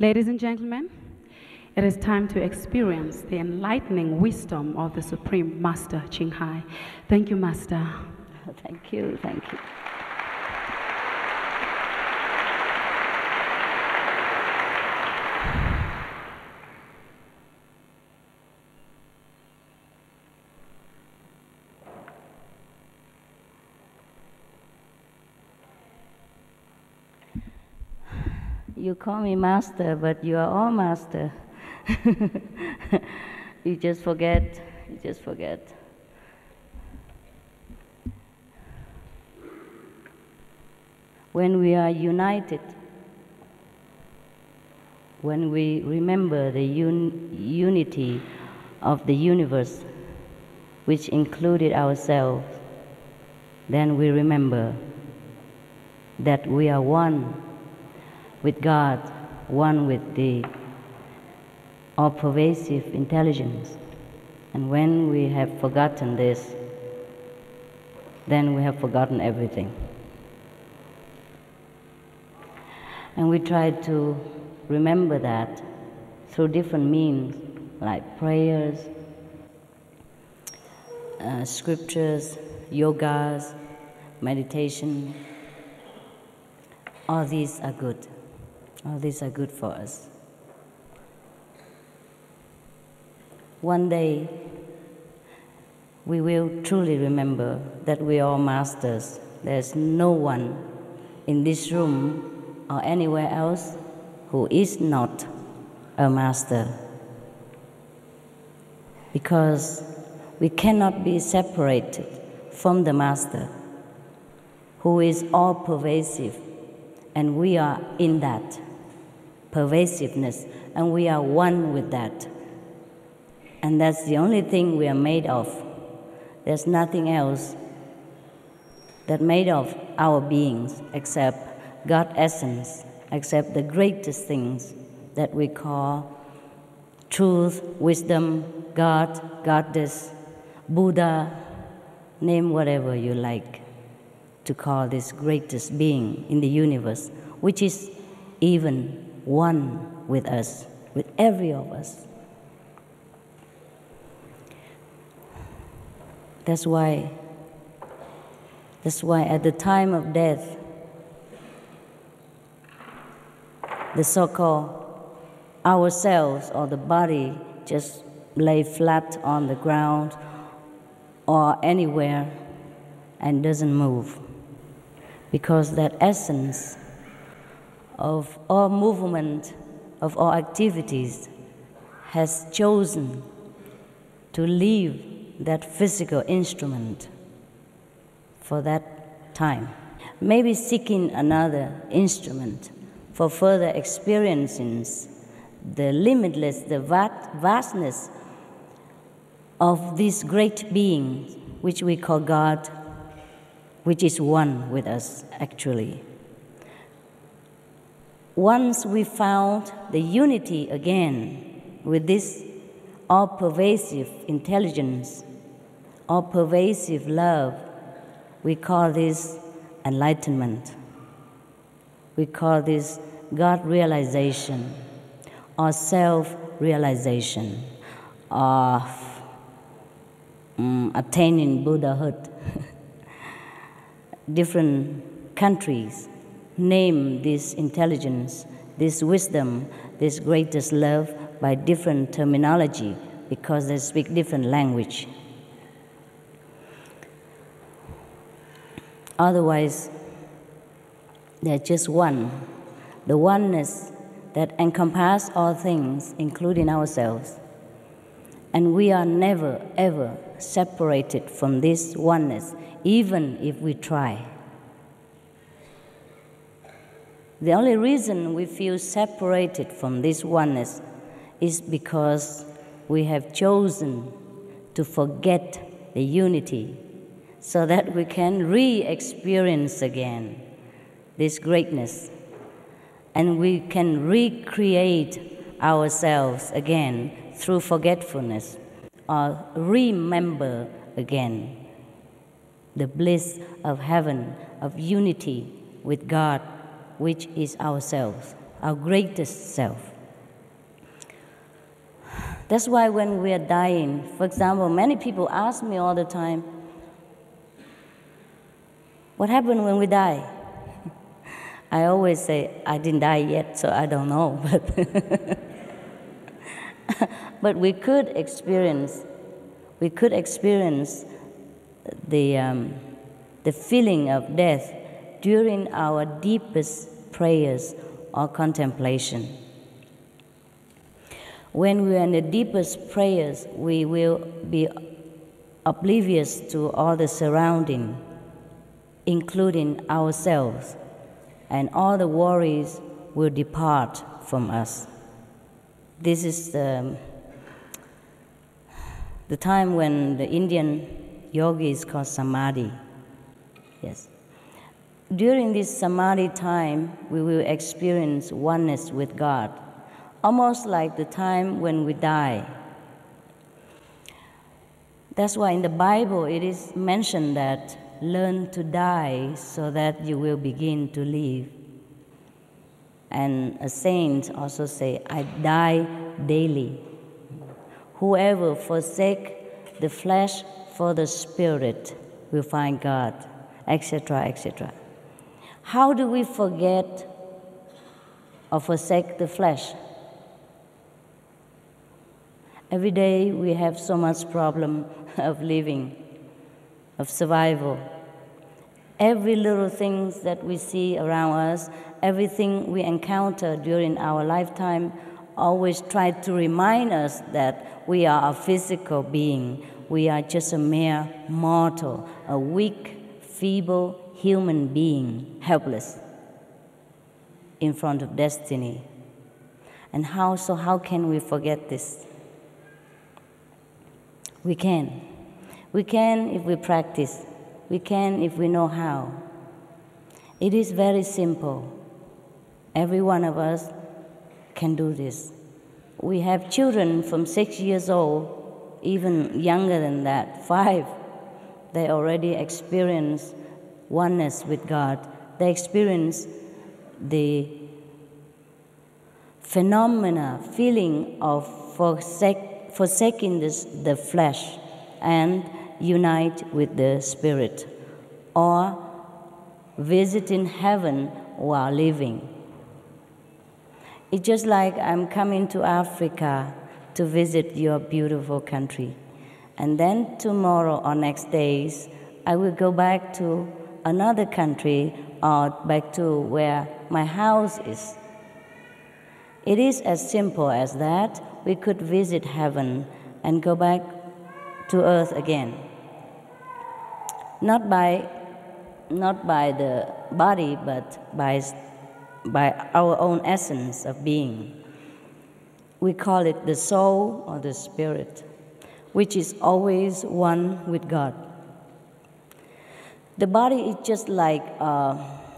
Ladies and gentlemen, it is time to experience the enlightening wisdom of the Supreme Master Ching Hai. Thank you, Master. Thank you, thank you. You call me master, but you are all master. You just forget. When we are united, when we remember the unity of the universe, which included ourselves, then we remember that we are one with God, one with the all-pervasive intelligence. And when we have forgotten this, then we have forgotten everything. And we try to remember that through different means, like prayers, scriptures, yogas, meditation. All these are good. All these are good for us. One day, we will truly remember that we are all masters. There's no one in this room or anywhere else who is not a master. Because we cannot be separated from the Master, who is all-pervasive, and we are in that pervasiveness, and we are one with that. And that's the only thing we are made of. There's nothing else that made of our beings except God's essence, except the greatest things that we call truth, wisdom, God, Goddess, Buddha, name whatever you like to call this greatest being in the universe, which is even one with us, with every of us. That's why at the time of death, the so-called ourselves or the body just lay flat on the ground or anywhere and doesn't move, because that essence of all movement, of all activities, has chosen to leave that physical instrument for that time, maybe seeking another instrument for further experiencing the limitless, the vastness of this great being, which we call God, which is one with us, actually. Once we found the unity again with this all-pervasive intelligence, all-pervasive love, we call this enlightenment. We call this God realization or self-realization of attaining Buddhahood. Different countries name this intelligence, this wisdom, this greatest love by different terminology because they speak different language. Otherwise, they're just one, the oneness that encompasses all things, including ourselves. And we are never, ever separated from this oneness, even if we try. The only reason we feel separated from this oneness is because we have chosen to forget the unity so that we can re-experience again this greatness, and we can recreate ourselves again through forgetfulness, or remember again the bliss of heaven, of unity with God, which is ourselves, our greatest self. That's why when we are dying, for example, many people ask me all the time, what happened when we die? I always say, I didn't die yet, so I don't know. But we could experience the feeling of death during our deepest prayers or contemplation. When we are in the deepest prayers, we will be oblivious to all the surrounding, including ourselves, and all the worries will depart from us. This is the time when the Indian yogis call samadhi. Yes. During this samadhi time, we will experience oneness with God, almost like the time when we die. That's why in the Bible it is mentioned that learn to die so that you will begin to live. And a saint also say, I die daily. Whoever forsake the flesh for the spirit will find God, etc., etc. How do we forget or forsake the flesh? Every day we have so much problem of living, of survival. Every little things that we see around us, everything we encounter during our lifetime, always try to remind us that we are a physical being. We are just a mere mortal, a weak, feeble human being, helpless in front of destiny. And how can we forget this? We can. We can if we practice. We can if we know how. It is very simple. Every one of us can do this. We have children from 6 years old, even younger than that, 5. They already experience oneness with God. They experience the feeling of forsaking the flesh and unite with the spirit, or visiting heaven while living. It's just like I'm coming to Africa to visit your beautiful country. And then tomorrow or next days, I will go back to another country or back to where my house is. It is as simple as that. We could visit heaven and go back to earth again. Not by the body, but by our own essence of being. We call it the soul or the spirit, which is always one with God. The body is just like a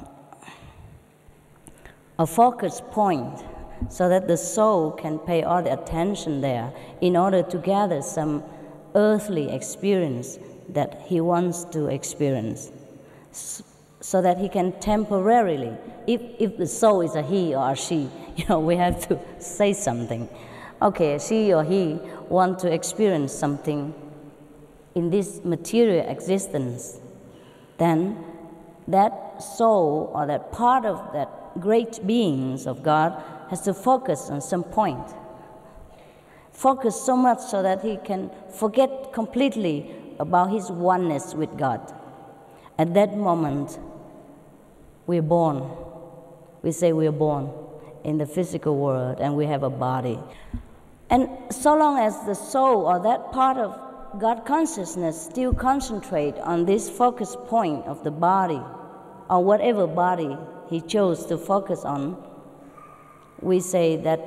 focus point, so that the soul can pay all the attention there in order to gather some earthly experience that he wants to experience, so that he can temporarily, if the soul is a he or a she, we have to say something. Okay, she or he want to experience something in this material existence, then that soul or that part of that great beings of God has to focus on some point. Focus so much so that he can forget completely about his oneness with God. At that moment, we're born. We say we're born in the physical world and we have a body. And so long as the soul or that part of God consciousness still concentrate on this focus point of the body, or whatever body he chose to focus on, we say that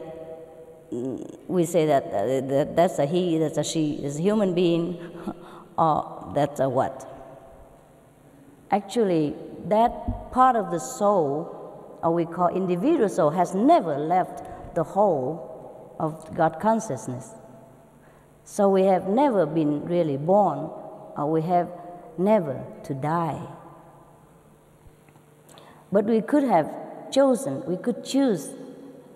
that's a he, that's a she, is a human being, or that's a what. Actually, that part of the soul, or we call individual soul, has never left the whole of God consciousness. So we have never been really born, or we have never to die. But we could have chosen, we could choose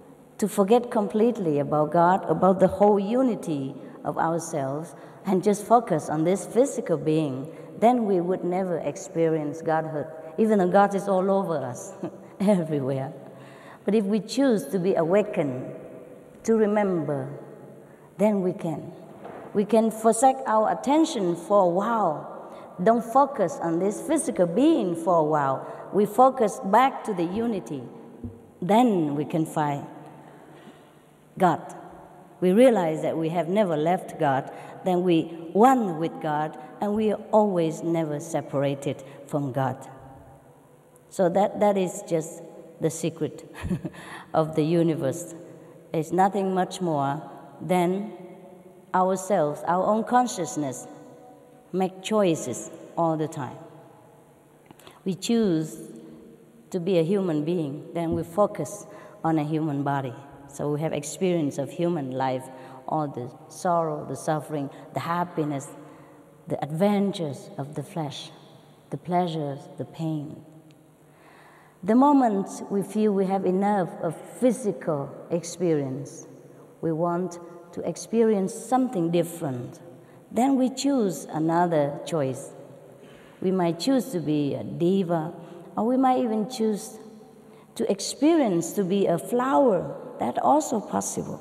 to forget completely about God, about the whole unity of ourselves, and just focus on this physical being, then we would never experience Godhood, even though God is all over us, everywhere. But if we choose to be awakened, to remember, then we can. We can forsake our attention for a while. Don't focus on this physical being for a while. We focus back to the unity. Then we can find God. We realize that we have never left God. Then we one with God, and we are always never separated from God. So that is just the secret of the universe. It's nothing much more than ourselves, our own consciousness, make choices all the time. We choose to be a human being, then we focus on a human body. So we have experience of human life, all the sorrow, the suffering, the happiness, the adventures of the flesh, the pleasures, the pain. The moment we feel we have enough of physical experience, we want to experience something different, then we choose another choice. We might choose to be a diva, or we might even choose to experience to be a flower. That's also possible.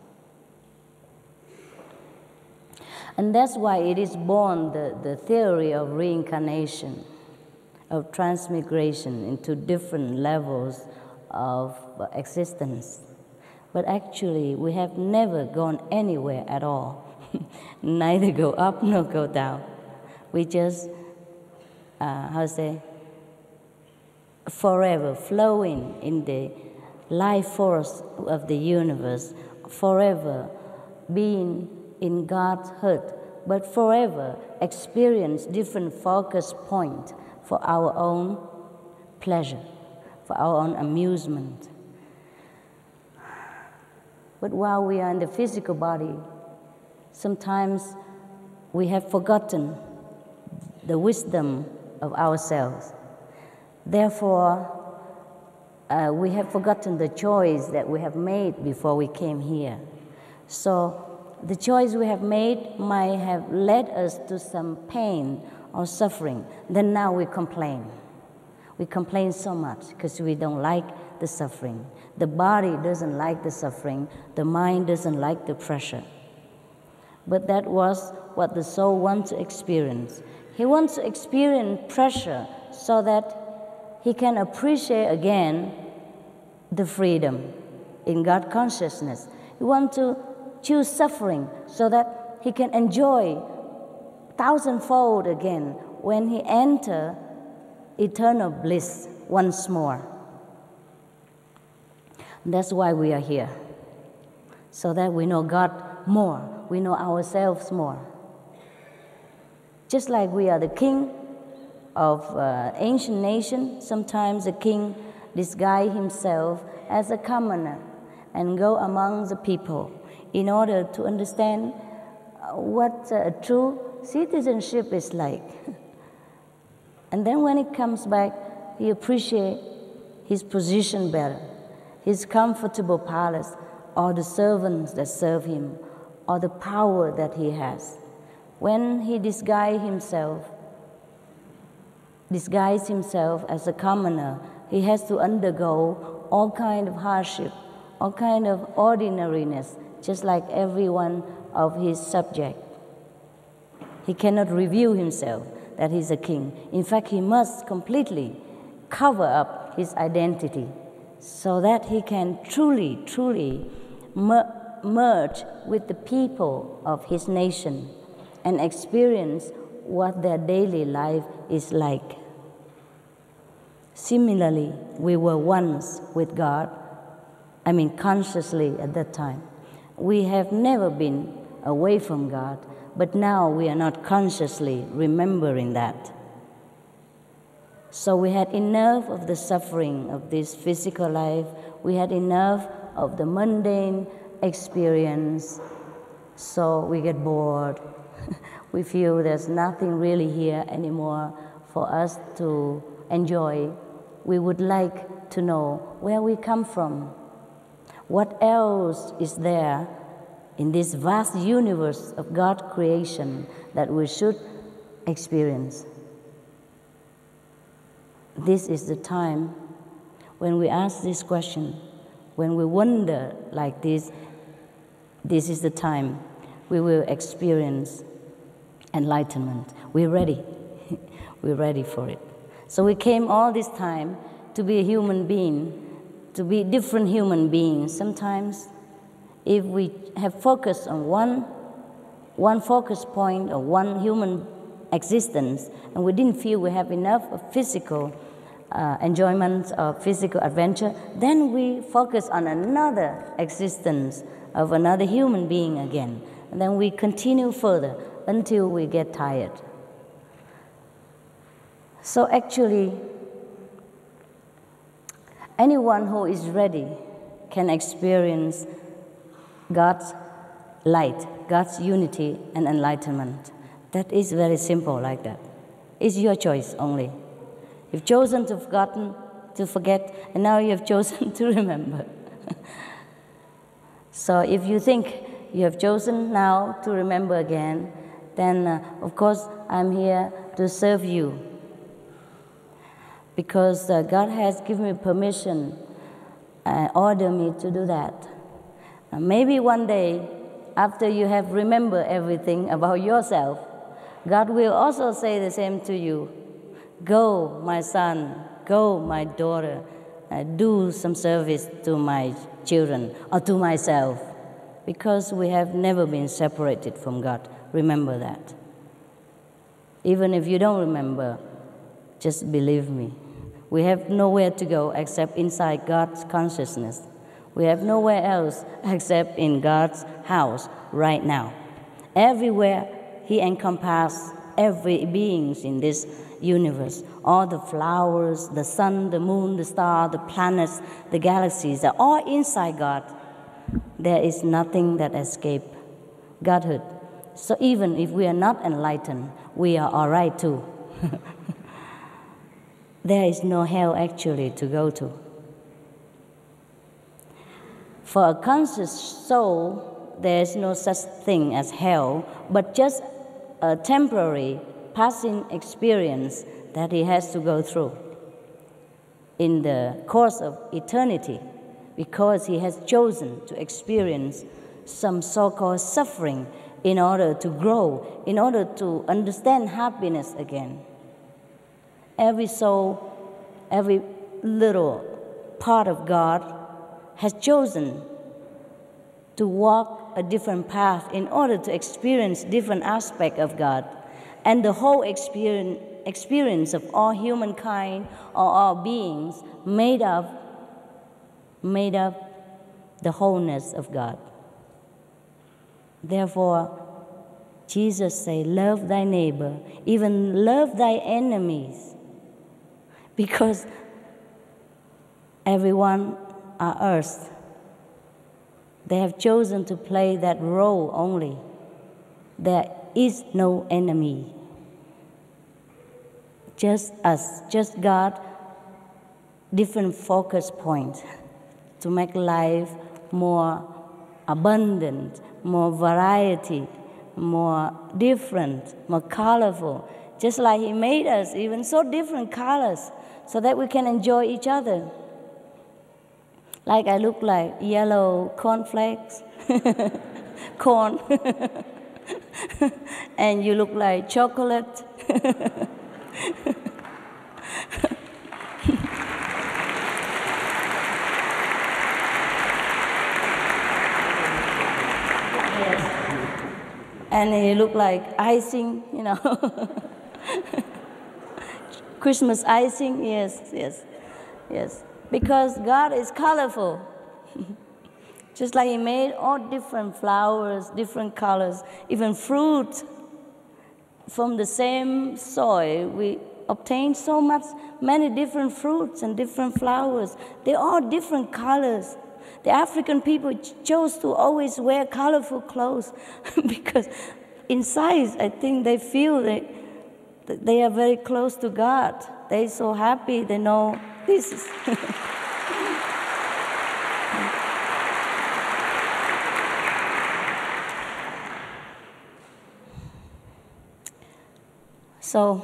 And that's why it is born the theory of reincarnation, of transmigration into different levels of existence. But actually, we have never gone anywhere at all. Neither go up nor go down. We just, forever flowing in the life force of the universe, forever being in God's heart, but forever experience different focus points for our own pleasure, for our own amusement. But while we are in the physical body, sometimes we have forgotten the wisdom of ourselves. Therefore, we have forgotten the choice that we have made before we came here. So the choice we have made might have led us to some pain or suffering. Then now we complain. We complain so much because we don't like the suffering. The body doesn't like the suffering. The mind doesn't like the pressure. But that was what the soul wants to experience. He wants to experience pressure so that he can appreciate again the freedom in God consciousness. He wants to choose suffering so that he can enjoy thousandfold again when he enters eternal bliss once more. That's why we are here, so that we know God more, we know ourselves more. Just like we are the king of ancient nation, sometimes the king disguise himself as a commoner and go among the people in order to understand what true citizenship is like. And then when he comes back, he appreciates his position better, his comfortable palace, or the servants that serve him, or the power that he has. When he disguises himself as a commoner, he has to undergo all kind of hardship, all kind of ordinariness, just like every one of his subjects. He cannot reveal himself that he's a king. In fact, he must completely cover up his identity so that he can truly, truly merge with the people of his nation and experience what their daily life is like. Similarly, we were once with God, consciously at that time. We have never been away from God, but now we are not consciously remembering that. So we had enough of the suffering of this physical life. We had enough of the mundane experience. So we get bored. We feel there's nothing really here anymore for us to enjoy. We would like to know where we come from. What else is there in this vast universe of God's creation that we should experience? This is the time when we ask this question, when we wonder like this is the time we will experience enlightenment. We're ready. We're ready for it. So we came all this time to be a human being, to be different human beings. Sometimes if we have focused on one focus point or one human existence, and we didn't feel we have enough of physical enjoyment or physical adventure, then we focus on another existence of another human being again. And then we continue further until we get tired. So actually, anyone who is ready can experience God's light, God's unity and enlightenment. That is very simple like that. It's your choice only. You've chosen to forgotten, to forget, and now you have chosen to remember. So if you think you have chosen now to remember again, then of course I'm here to serve you. Because God has given me permission, ordered me to do that. Maybe one day, after you have remembered everything about yourself, God will also say the same to you. Go, my son, go, my daughter, do some service to my children or to myself, because we have never been separated from God. Remember that. Even if you don't remember, just believe me. We have nowhere to go except inside God's consciousness. We have nowhere else except in God's house right now. Everywhere He encompasses every being in this universe. All the flowers, the sun, the moon, the star, the planets, the galaxies are all inside God. There is nothing that escapes Godhood. So even if we are not enlightened, we are all right too. There is no hell actually to go to. For a conscious soul, there is no such thing as hell, but just a temporary passing experience that he has to go through in the course of eternity, because he has chosen to experience some so-called suffering in order to grow, in order to understand happiness again. Every soul, every little part of God has chosen to walk a different path in order to experience different aspects of God. And the whole experience of all humankind or all beings made up the wholeness of God. Therefore, Jesus said, love thy neighbor, even love thy enemies, because everyone on earth, they have chosen to play that role only. There is no enemy. Just us, just God, different focus points to make life more abundant, more variety, more different, more colorful. Just like He made us, even so different colors, so that we can enjoy each other. Like I look like yellow cornflakes, corn, and you look like chocolate. And he looked like icing, you know. Christmas icing, yes. Because God is colorful. Just like He made all different flowers, different colors, even fruit. From the same soil, we obtain many different fruits and different flowers. They're all different colors. The African people chose to always wear colorful clothes because inside, I think they feel that they are very close to God. They're so happy, they know this is. So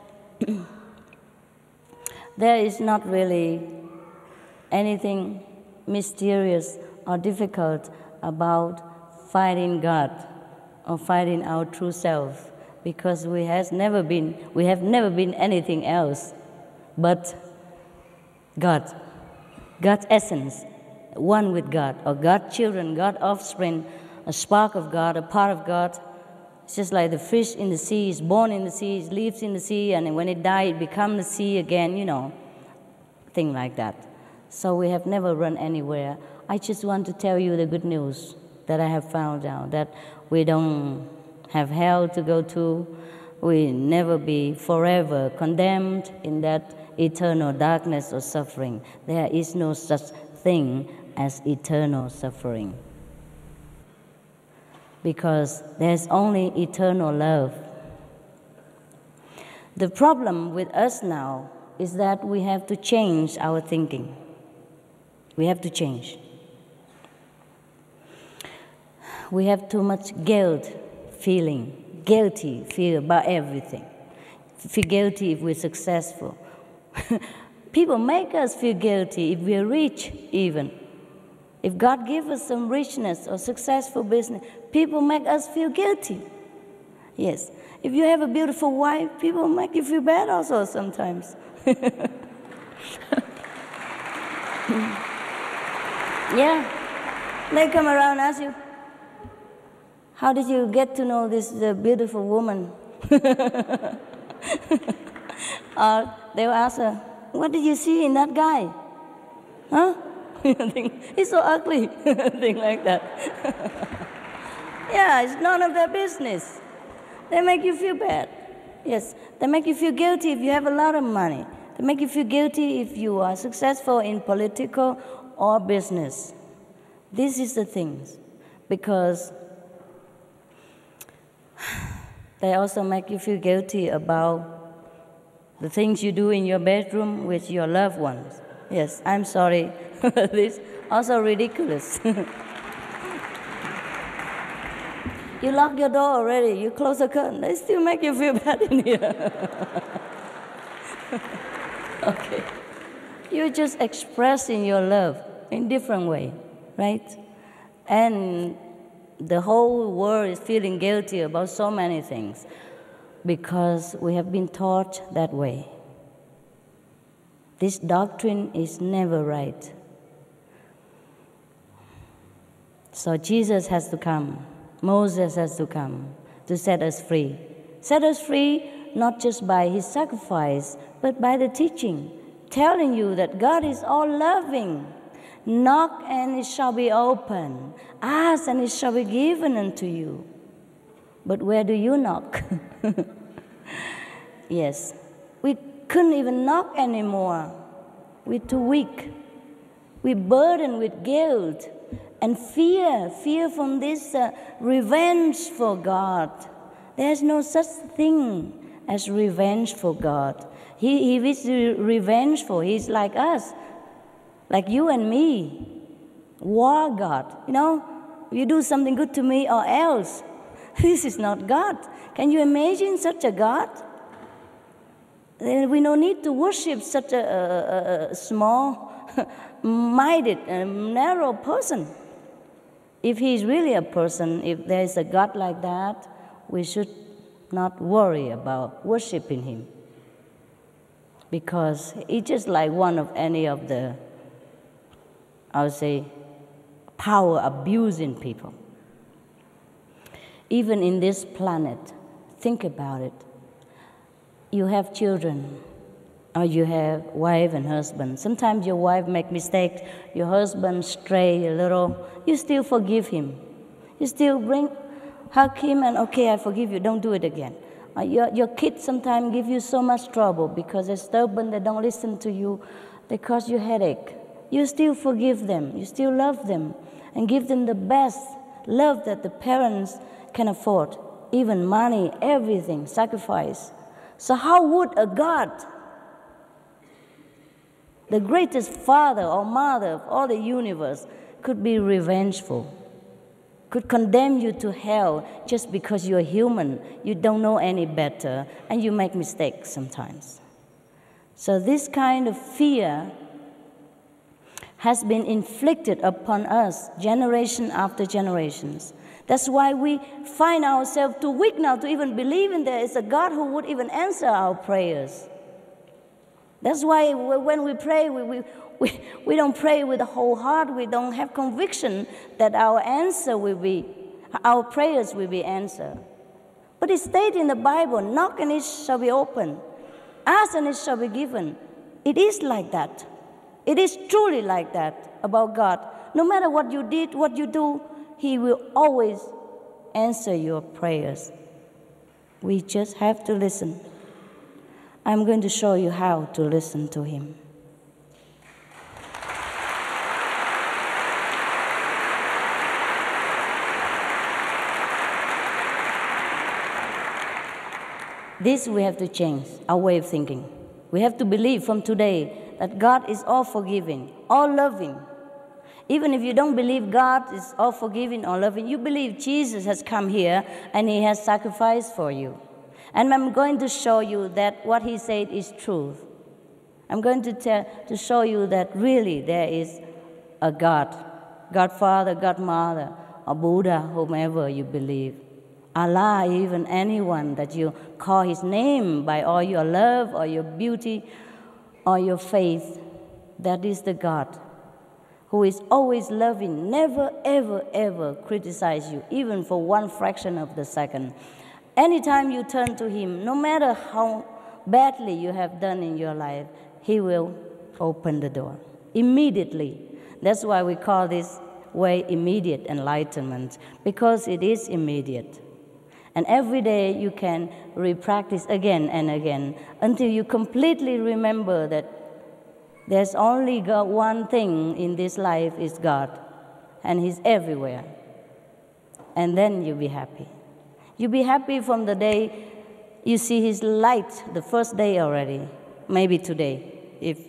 there is not really anything mysterious or difficult about finding God or finding our true self, because we have never been anything else but God, God's essence, one with God, or God's children, God's offspring, a spark of God, a part of God. It's just like the fish in the sea is born in the sea, it lives in the sea, and when it dies, it becomes the sea again, thing like that. So we have never run anywhere. I just want to tell you the good news that I have found out, that we don't have hell to go to. We never be forever condemned in that eternal darkness or suffering. There is no such thing as eternal suffering, because there's only eternal love. The problem with us now is that we have to change our thinking. We have to change. We have too much guilty feel about everything. Feel guilty if we're successful. People make us feel guilty if we're rich even. If God gives us some richness or successful business, people make us feel guilty. Yes. If you have a beautiful wife, people make you feel bad also sometimes. Yeah. They come around and ask you, how did you get to know this beautiful woman? Or they will ask her, what did you see in that guy? Huh? He's so ugly. Thing like that. Yeah, it's none of their business. They make you feel bad. Yes, they make you feel guilty if you have a lot of money. They make you feel guilty if you are successful in political or business. This is the things. Because they also make you feel guilty about the things you do in your bedroom with your loved ones. Yes, I'm sorry. This also ridiculous. You lock your door already, you close the curtain, they still make you feel bad in here. Okay. You're just expressing your love in different way, right? And the whole world is feeling guilty about so many things because we have been taught that way. This doctrine is never right. So Jesus has to come. Moses has to come to set us free. Set us free not just by his sacrifice, but by the teaching, telling you that God is all loving. Knock and it shall be opened. Ask and it shall be given unto you. But where do you knock? Yes, we couldn't even knock anymore. We're too weak. We're burdened with guilt and fear from this revenge for God. There's no such thing as revenge for God. He is revengeful. He's like us, like you and me. War God. You do something good to me or else. This is not God. Can you imagine such a God? We don't need to worship such a small-minded, narrow person. If he is really a person, if there is a God like that, we should not worry about worshiping him. Because he's just like one of any of the, I would say, power abusing people. Even in this planet, think about it. You have children, or you have wife and husband. Sometimes your wife make mistakes, your husband stray a little. You still forgive him. You still hug him and, okay, I forgive you, don't do it again. Your kids sometimes give you so much trouble because they're stubborn, they don't listen to you, they cause you headache. You still forgive them, you still love them, and give them the best love that the parents can afford, even money, everything, sacrifice. So how would a God, the greatest father or mother of all the universe, could be revengeful? could condemn you to hell just because you're human. You don't know any better, and you make mistakes sometimes. So this kind of fear has been inflicted upon us generation after generations. That's why we find ourselves too weak now to even believe in there is a God who would even answer our prayers. That's why when we pray, we don't pray with the whole heart. We don't have conviction that our prayers will be answered. But it states in the Bible, knock and it shall be opened. Ask and it shall be given. It is like that. It is truly like that about God. No matter what you did, what you do, He will always answer your prayers. We just have to listen. I'm going to show you how to listen to Him. This we have to change, our way of thinking. We have to believe from today that God is all forgiving, all loving. Even if you don't believe God is all forgiving or loving, you believe Jesus has come here and He has sacrificed for you. And I'm going to show you that what He said is truth. I'm going to show you that really there is a God, God Father, God Mother, or Buddha, whomever you believe. Allah, even anyone that you call His name by all your love or your beauty or your faith, that is the God who is always loving, never, ever, ever criticize you, even for one fraction of the second. Anytime you turn to Him, no matter how badly you have done in your life, He will open the door immediately. That's why we call this way immediate enlightenment, because it is immediate. And every day you can re-practice again and again until you completely remember that there's only God, one thing in this life is God, and He's everywhere. And then you'll be happy. You'll be happy from the day you see His light, the first day already, maybe today,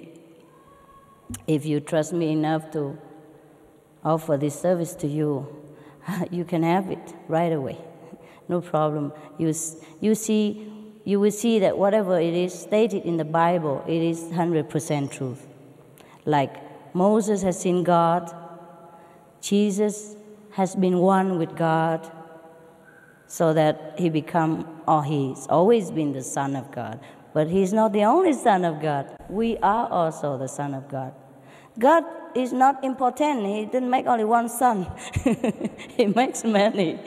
if you trust me enough to offer this service to you, you can have it right away. No problem. You will see that whatever it is stated in the Bible, it is 100% truth. Like Moses has seen God, Jesus has been one with God, so that he's always been the Son of God. But He's not the only Son of God. We are also the Son of God. God is not important. He didn't make only one son. He makes many.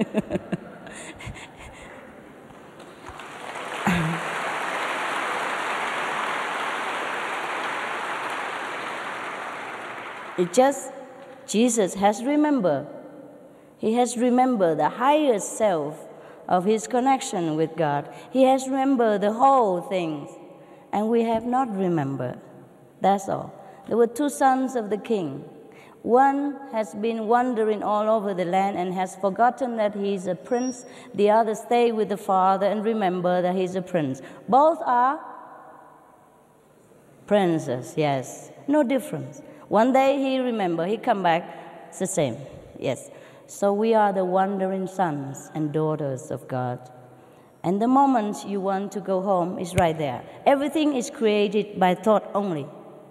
It just, Jesus has remembered. He has remembered the higher self of His connection with God. He has remembered the whole thing, and we have not remembered. That's all. There were two sons of the king. One has been wandering all over the land and has forgotten that he is a prince. The other stayed with the father and remember that he's a prince. Both are princes, yes. No difference. One day he remember, he come back, it's the same, yes. So we are the wandering sons and daughters of God. And the moment you want to go home is right there. Everything is created by thought only.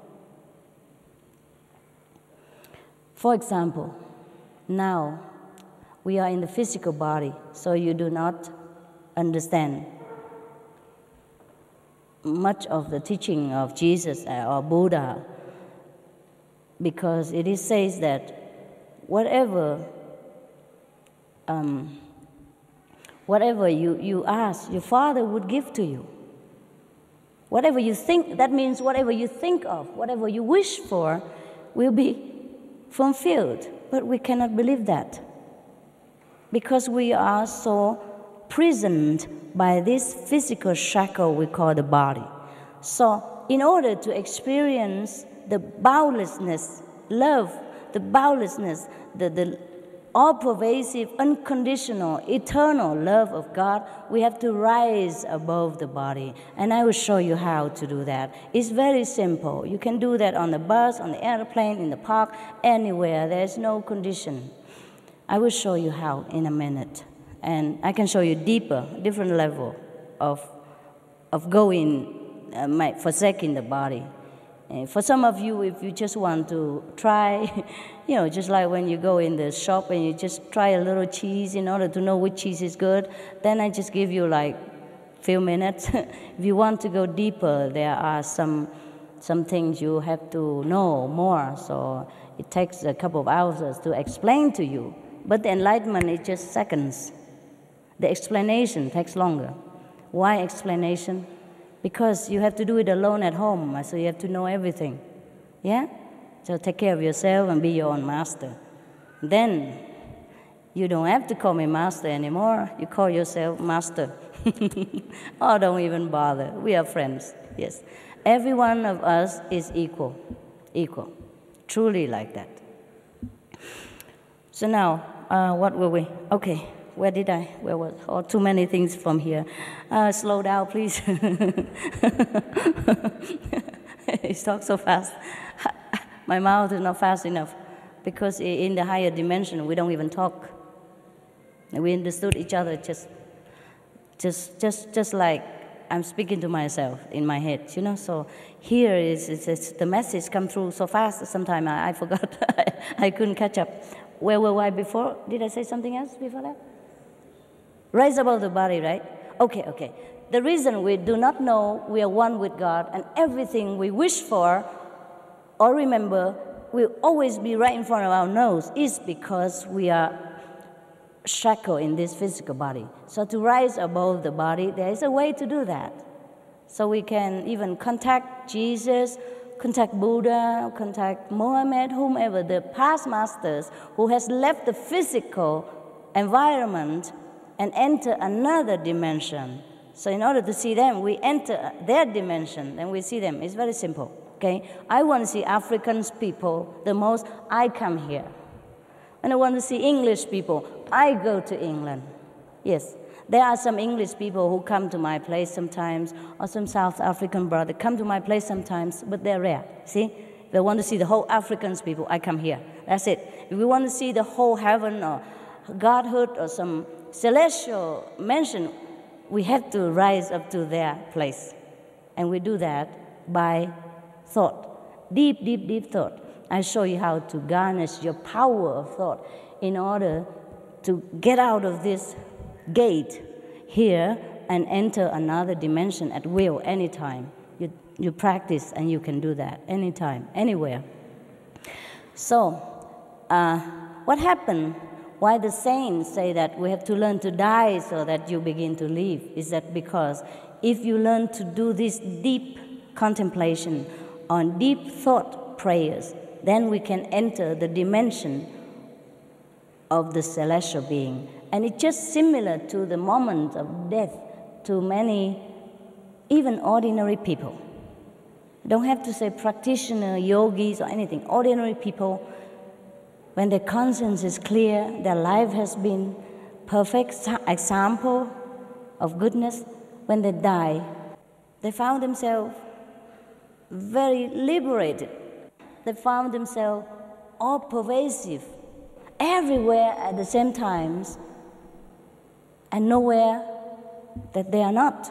For example, now we are in the physical body, so you do not understand much of the teaching of Jesus or Buddha, because it says that whatever you ask, your Father would give to you. Whatever you think, that means whatever you think of, whatever you wish for, will be fulfilled. But we cannot believe that, because we are so prisoned by this physical shackle we call the body. So in order to experience the boundlessness, love, the boundlessness, the all-pervasive, unconditional, eternal love of God, we have to rise above the body. And I will show you how to do that. It's very simple. You can do that on the bus, on the airplane, in the park, anywhere. There's no condition. I will show you how in a minute. And I can show you deeper, different level of going, forsaking the body. And for some of you, if you just want to try, just like when you go in the shop and you just try a little cheese in order to know which cheese is good, then I just give you like few minutes. If you want to go deeper, there are some things you have to know more, so it takes a couple of hours to explain to you. But the enlightenment is just seconds. The explanation takes longer. Why explanation? Because you have to do it alone at home, so you have to know everything. Yeah? So take care of yourself and be your own master. Then you don't have to call me master anymore. You call yourself master. Oh, don't even bother. We are friends. Yes. Every one of us is equal. Equal. Truly like that. So now, what were we? Okay. Where was? Oh, too many things from here. Slow down, please. He talks so fast. My mouth is not fast enough because in the higher dimension we don't even talk. We understood each other just like I'm speaking to myself in my head, So here is the message come through so fast. Sometimes I forgot. I couldn't catch up. Where were I before? Did I say something else before that? Rise above the body, right? Okay. The reason we do not know we are one with God and everything we wish for or remember will always be right in front of our nose is because we are shackled in this physical body. So to rise above the body, there is a way to do that. So we can even contact Jesus, contact Buddha, contact Mohammed, whomever, the past masters who has left the physical environment and enter another dimension. So in order to see them, we enter their dimension, then we see them. It's very simple, okay? I want to see African people the most, I come here. When I want to see English people, I go to England. Yes, there are some English people who come to my place sometimes, or some South African brother come to my place sometimes, but they're rare, see? If I want to see the whole Africans people, I come here. That's it. If we want to see the whole heaven or godhood or some celestial mansion, we have to rise up to their place. And we do that by thought, deep thought. I show you how to garnish your power of thought in order to get out of this gate here and enter another dimension at will, anytime. You practice and you can do that anytime, anywhere. So, what happened? Why the saints say that we have to learn to die so that you begin to live is that because if you learn to do this deep contemplation on deep thought prayers, then we can enter the dimension of the celestial being. And it's just similar to the moment of death to many, even ordinary people. Don't have to say practitioner, yogis, or anything. Ordinary people, when their conscience is clear, their life has been perfect example of goodness, when they die, they found themselves very liberated. They found themselves all pervasive, everywhere at the same times, and nowhere that they are not.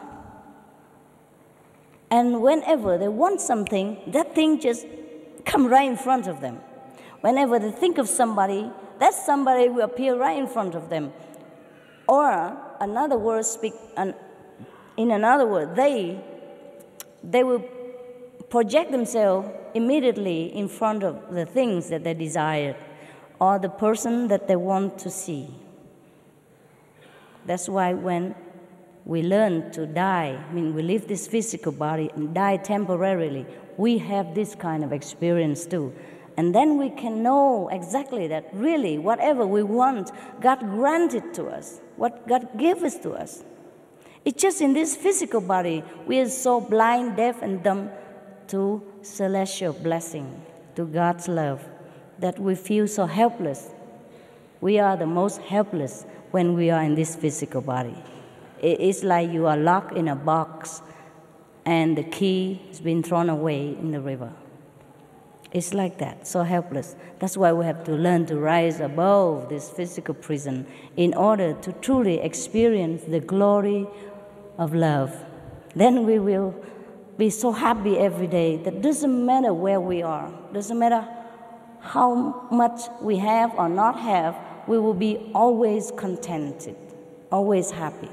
And whenever they want something, that thing just comes right in front of them. Whenever they think of somebody, that somebody will appear right in front of them. Or, another word, in another word, they will project themselves immediately in front of the things that they desire or the person that they want to see. That's why when we learn to die, we leave this physical body and die temporarily, we have this kind of experience too. And then we can know exactly that really whatever we want, God granted to us, what God gave us to us. It's just in this physical body, we are so blind, deaf, and dumb to celestial blessing, to God's love, that we feel so helpless. We are the most helpless when we are in this physical body. It's like you are locked in a box and the key has been thrown away in the river. It's like that, so helpless. That's why we have to learn to rise above this physical prison in order to truly experience the glory of love. Then we will be so happy every day that doesn't matter where we are, doesn't matter how much we have or not have, we will be always contented, always happy.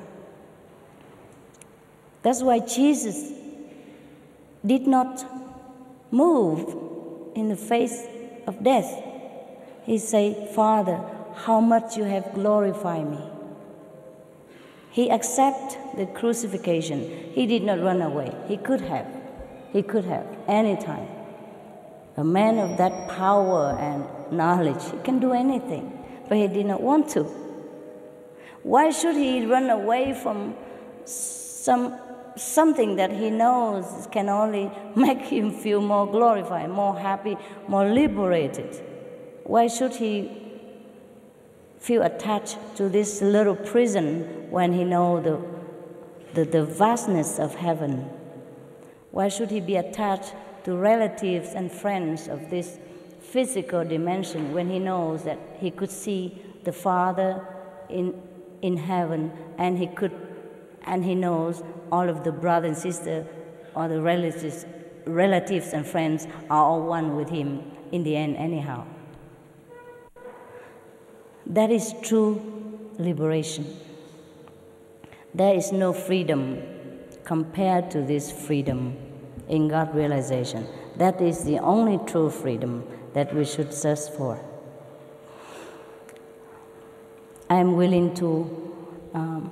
That's why Jesus did not move in the face of death. He said, Father, how much you have glorified me. He accepted the crucifixion. He did not run away. He could have. He could have, any time. A man of that power and knowledge, he can do anything, but he did not want to. Why should he run away from something that he knows can only make him feel more glorified, more happy, more liberated? Why should he feel attached to this little prison when he knows the vastness of heaven? Why should he be attached to relatives and friends of this physical dimension when he knows that he could see the Father in heaven, and he knows all of the brothers and sisters or the relatives and friends are all one with him in the end anyhow? That is true liberation. There is no freedom compared to this freedom in God realization. That is the only true freedom that we should search for. I am willing to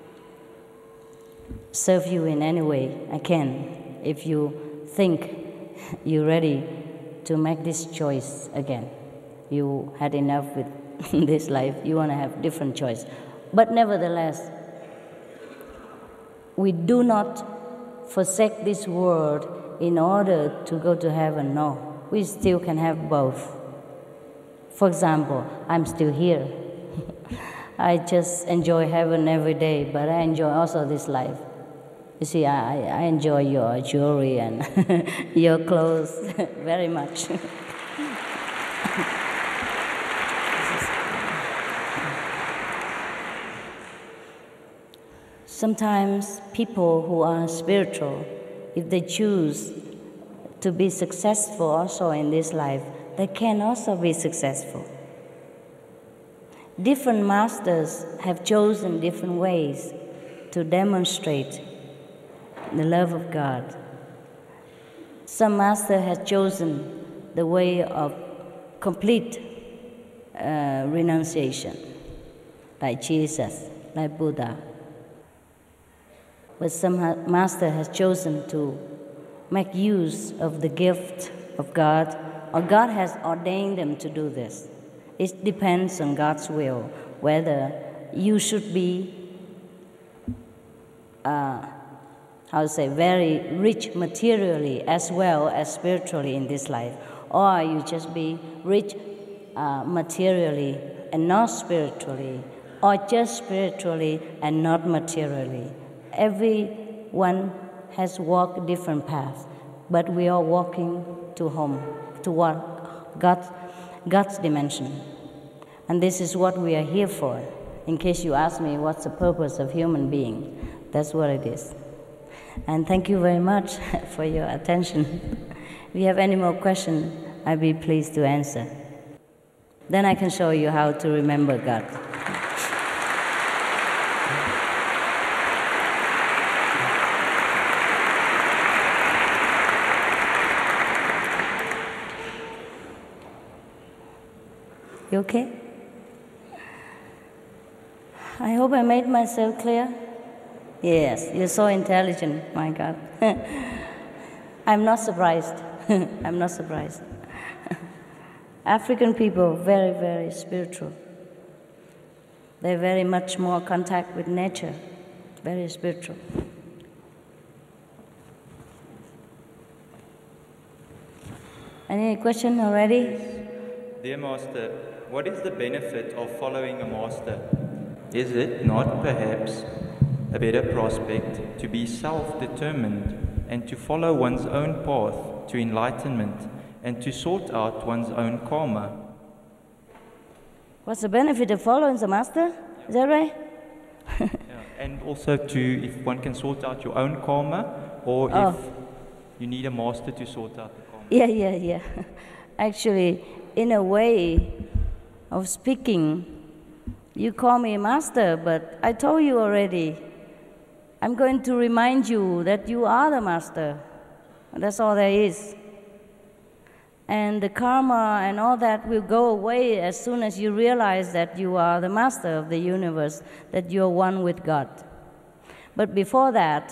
serve you in any way I can if you think you're ready to make this choice again. You had enough with this life, you want to have different choice. But nevertheless, we do not forsake this world in order to go to heaven. No, we still can have both. For example, I'm still here. I just enjoy heaven every day, but I enjoy also this life. You see, I enjoy your jewelry and your clothes very much. Sometimes people who are spiritual, if they choose to be successful also in this life, they can also be successful. Different masters have chosen different ways to demonstrate the love of God. Some master has chosen the way of complete renunciation, like Jesus, like Buddha. But some master has chosen to make use of the gift of God, or God has ordained them to do this. It depends on God's will, whether you should be, very rich materially as well as spiritually in this life, or you just be rich materially and not spiritually, or just spiritually and not materially. Everyone has walked different paths, but we are walking to home, toward God's dimension. And this is what we are here for. In case you ask me what's the purpose of human being, that's what it is. And thank you very much for your attention. If you have any more questions, I'd be pleased to answer. Then I can show you how to remember God. You okay? I hope I made myself clear. Yes, you're so intelligent, my God. I'm not surprised. I'm not surprised. African people, very, very spiritual. They're very much more contact with nature, very spiritual. Any question already? Dear Master, what is the benefit of following a master? Is it not perhaps a better to be self-determined and to follow one's own path to enlightenment and to sort out one's own karma. What's the benefit of following the master? Is that right? Yeah, and also if one can sort out your own karma, or if you need a master to sort out the karma. Yeah. Actually, in a way of speaking, you call me master, but I told you already, I'm going to remind you that you are the master. That's all there is. And the karma and all that will go away as soon as you realize that you are the master of the universe, that you're one with God. But before that,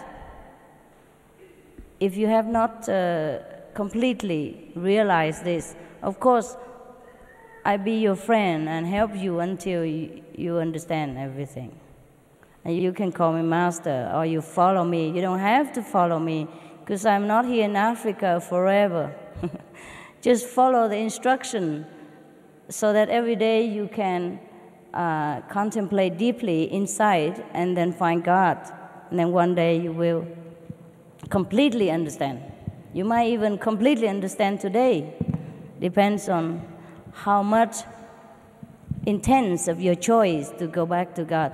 if you have not completely realized this, of course, I be your friend and help you until you understand everything. And you can call me master, or you follow me. You don't have to follow me, because I'm not here in Africa forever. Just follow the instruction so that every day you can contemplate deeply inside and then find God. And then one day you will completely understand. You might even completely understand today. Depends on how much intense of your choice to go back to God.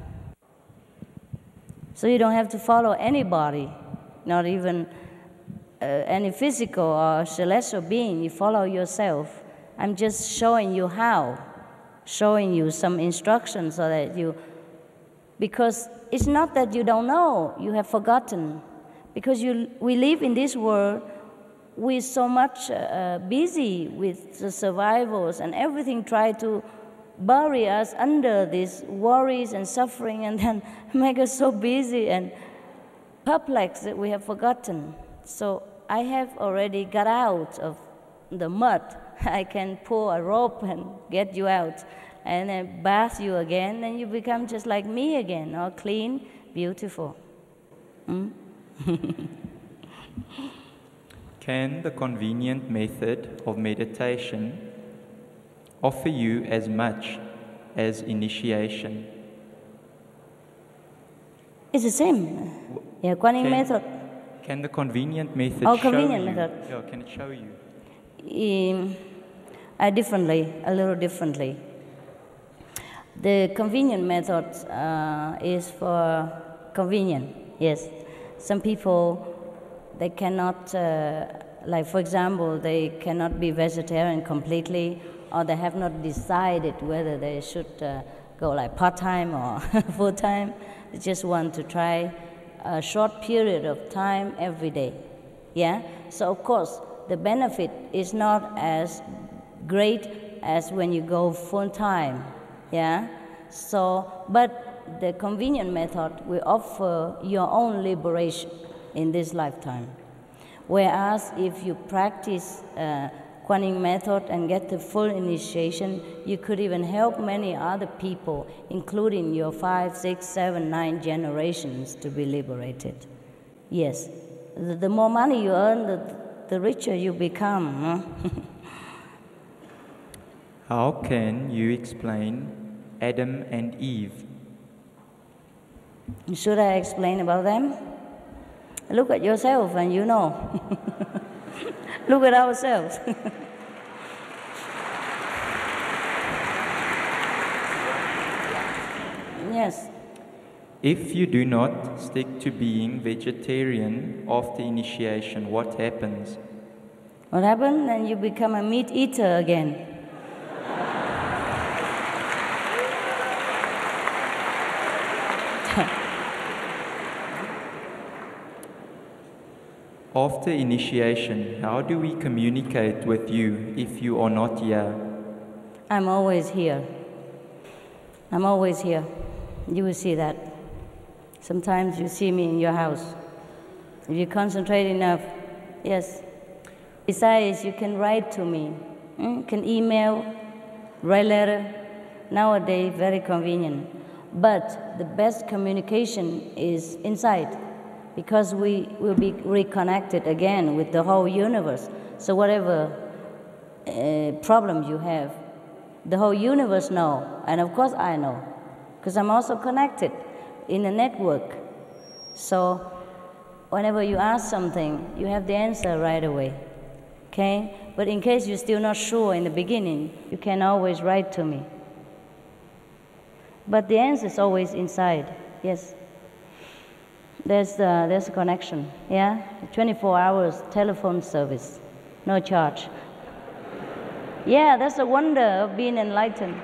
So you don't have to follow anybody, not even any physical or celestial being. You follow yourself. I'm just showing you how, showing you some instructions so that because it's not that you don't know, you have forgotten. Because we live in this world, we're so much busy with the survivals and everything try to bury us under these worries and suffering and then make us so busy and perplexed that we have forgotten. So I have already got out of the mud. I can pull a rope and get you out and then bath you again, and you become just like me again, all clean, beautiful. Can the convenient method of meditation offer you as much as initiation? It's the same. Yeah, Kuan method. Can the convenient method show convenient you? Method. Yeah, can it show you? Differently, a little differently. The convenient method is for convenient, yes. Some people, they cannot, like for example, they cannot be vegetarian completely, or they have not decided whether they should go like part-time or full-time. They just want to try a short period of time every day. Yeah? So of course, the benefit is not as great as when you go full-time. Yeah? So, but the convenient method will offer your own liberation in this lifetime. Whereas if you practice Kuan Yin method and get the full initiation, you could even help many other people, including your 5, 6, 7, 9 generations to be liberated. Yes, the more money you earn, the richer you become. Huh? How can you explain Adam and Eve? Should I explain about them? Look at yourself and you know. Look at ourselves. Yes. If you do not stick to being vegetarian after initiation, what happens? What happens? Then you become a meat eater again. After initiation, how do we communicate with you if you are not here? I'm always here. I'm always here. You will see that. Sometimes you see me in your house. If you concentrate enough, yes. Besides, you can write to me. You can email, write letter. Nowadays, very convenient. But the best communication is inside, because we will be reconnected again with the whole universe. So whatever problem you have, the whole universe knows, and of course I know, because I'm also connected in a network. So whenever you ask something, you have the answer right away. Okay? But in case you're still not sure in the beginning, you can always write to me. But the answer is always inside. Yes. There's a connection. Yeah? 24 hours telephone service. No charge. Yeah, that's the wonder of being enlightened.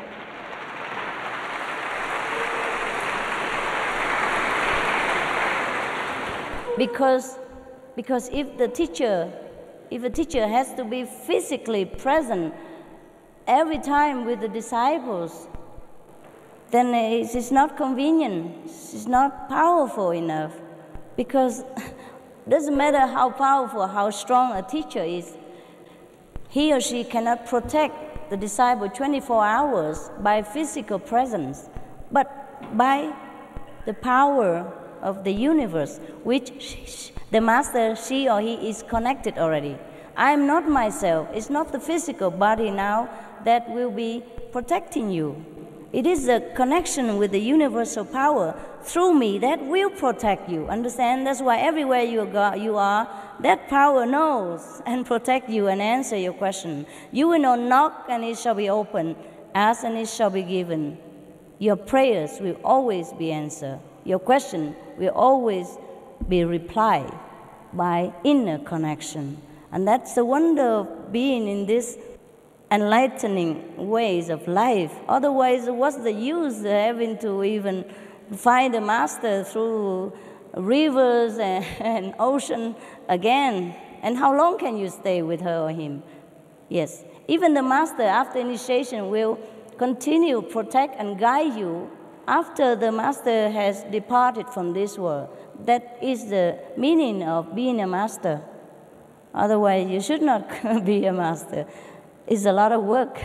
Because if a teacher has to be physically present every time with the disciples, then it's not convenient, it's not powerful enough. Because it doesn't matter how powerful, how strong a teacher is, he or she cannot protect the disciple 24 hours by physical presence, but by the power of the universe, which the master, she or he, is connected already. I am not myself. It's not the physical body now that will be protecting you. It is the connection with the universal power through me that will protect you. Understand? That's why everywhere you are, that power knows and protect you and answer your question. You will not knock and it shall be opened. Ask and it shall be given. Your prayers will always be answered. Your question will always be replied by inner connection. And that's the wonder of being in this enlightening ways of life. Otherwise, what's the use having to even find a master through rivers and ocean again? And how long can you stay with her or him? Yes, even the master after initiation will continue, protect and guide you after the master has departed from this world. That is the meaning of being a master. Otherwise, you should not be a master. It's a lot of work.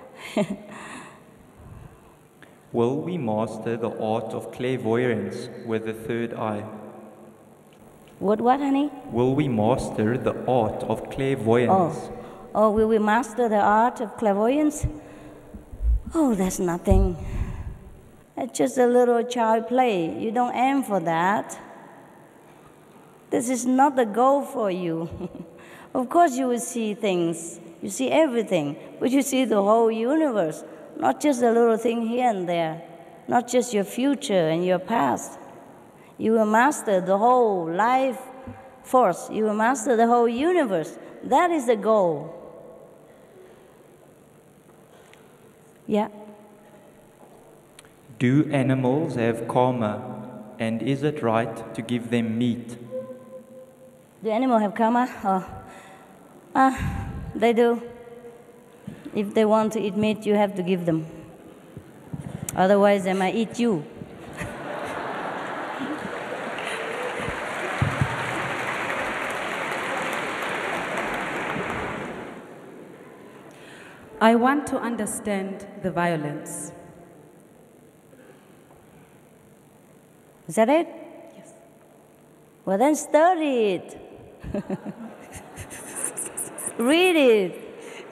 Will we master the art of clairvoyance with the third eye? What, honey? Will we master the art of clairvoyance? Oh, will we master the art of clairvoyance? Oh, that's nothing. That's just a little child play. You don't aim for that. This is not the goal for you. Of course you will see things. You see everything, but you see the whole universe, not just a little thing here and there, not just your future and your past. You will master the whole life force. You will master the whole universe. That is the goal. Yeah. Do animals have karma, and is it right to give them meat? Do animals have karma? They do. If they want to eat meat, you have to give them. Otherwise, they might eat you. I want to understand the violence. Is that it? Yes. Well, then study it. Read it.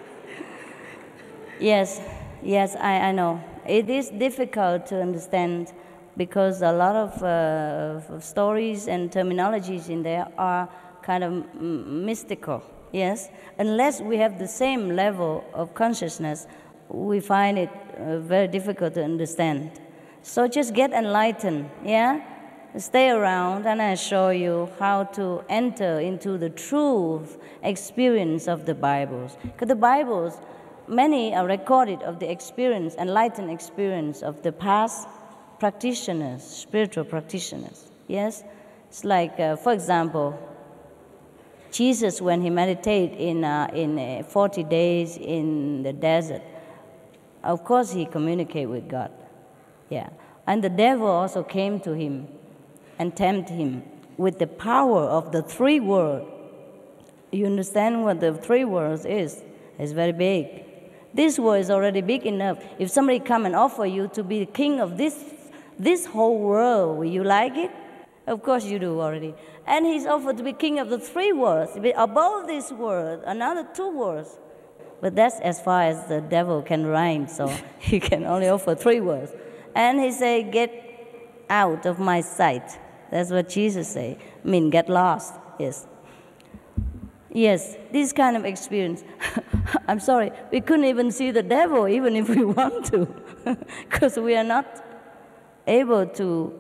Yes, I know. It is difficult to understand because a lot of stories and terminologies in there are kind of mystical. Yes, unless we have the same level of consciousness, we find it very difficult to understand. So just get enlightened, yeah? Stay around and I show you how to enter into the true experience of the Bibles. Because the Bibles, many are recorded of the experience, enlightened experience of the past practitioners, spiritual practitioners, yes? It's like, for example, Jesus, when he meditated in 40 days in the desert, of course he communicated with God. Yeah. And the devil also came to him and tempted him with the power of the three words. You understand what the three words is? It's very big. This word is already big enough. If somebody come and offer you to be the king of this whole world, will you like it? Of course you do already. And he's offered to be king of the three words. Above this word, another two words. But that's as far as the devil can rhyme, so he can only offer three words. And he said, get out of my sight. That's what Jesus said. I mean, get lost, yes. Yes, this kind of experience. I'm sorry, we couldn't even see the devil even if we want to, because we are not able to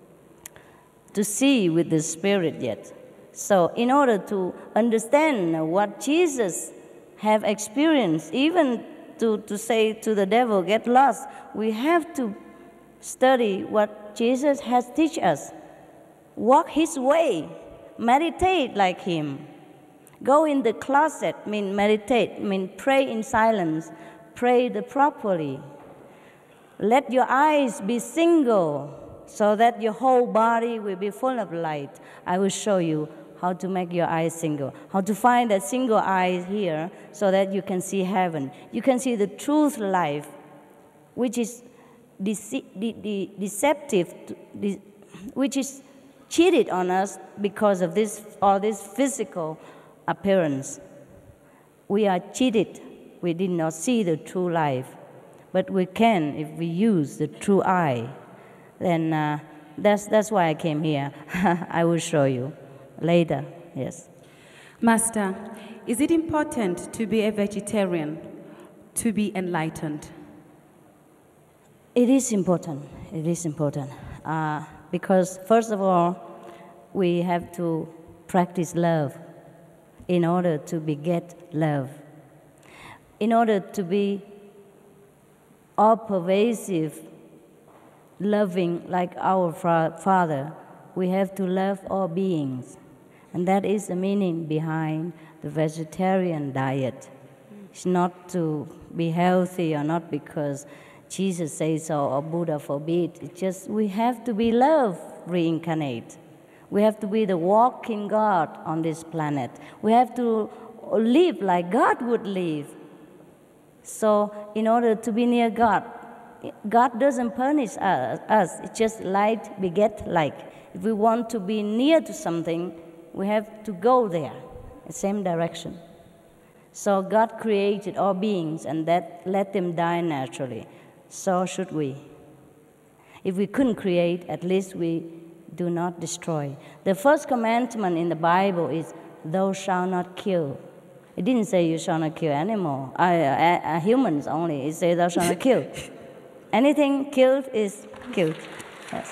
see with the spirit yet. So in order to understand what Jesus have experienced, even to say to the devil, get lost, we have to study what Jesus has taught us. Walk his way, meditate like him. Go in the closet, mean meditate, mean pray in silence, pray properly. Let your eyes be single so that your whole body will be full of light. I will show you how to make your eyes single, how to find that single eye here so that you can see heaven. You can see the truth life, which is deceptive, which is cheated on us because of all this physical appearance. We are cheated. We did not see the true life. But we can if we use the true eye. Then that's why I came here. I will show you later. Yes. Master, is it important to be a vegetarian to be enlightened? It is important. It is important. Because first of all, we have to practice love in order to beget love. In order to be all-pervasive, loving like our Father, we have to love all beings. And that is the meaning behind the vegetarian diet. It's not to be healthy or not because Jesus says so or Buddha forbid. It's just we have to be love reincarnate. We have to be the walking God on this planet. We have to live like God would live. So in order to be near God, God doesn't punish us. It's just light beget like. If we want to be near to something, we have to go there, the same direction. So God created all beings and that let them die naturally. So should we. If we couldn't create, at least we do not destroy. The first commandment in the Bible is, thou shalt not kill. It didn't say you shall not kill animals, humans only. It says thou shalt not kill. Anything killed is killed. Yes.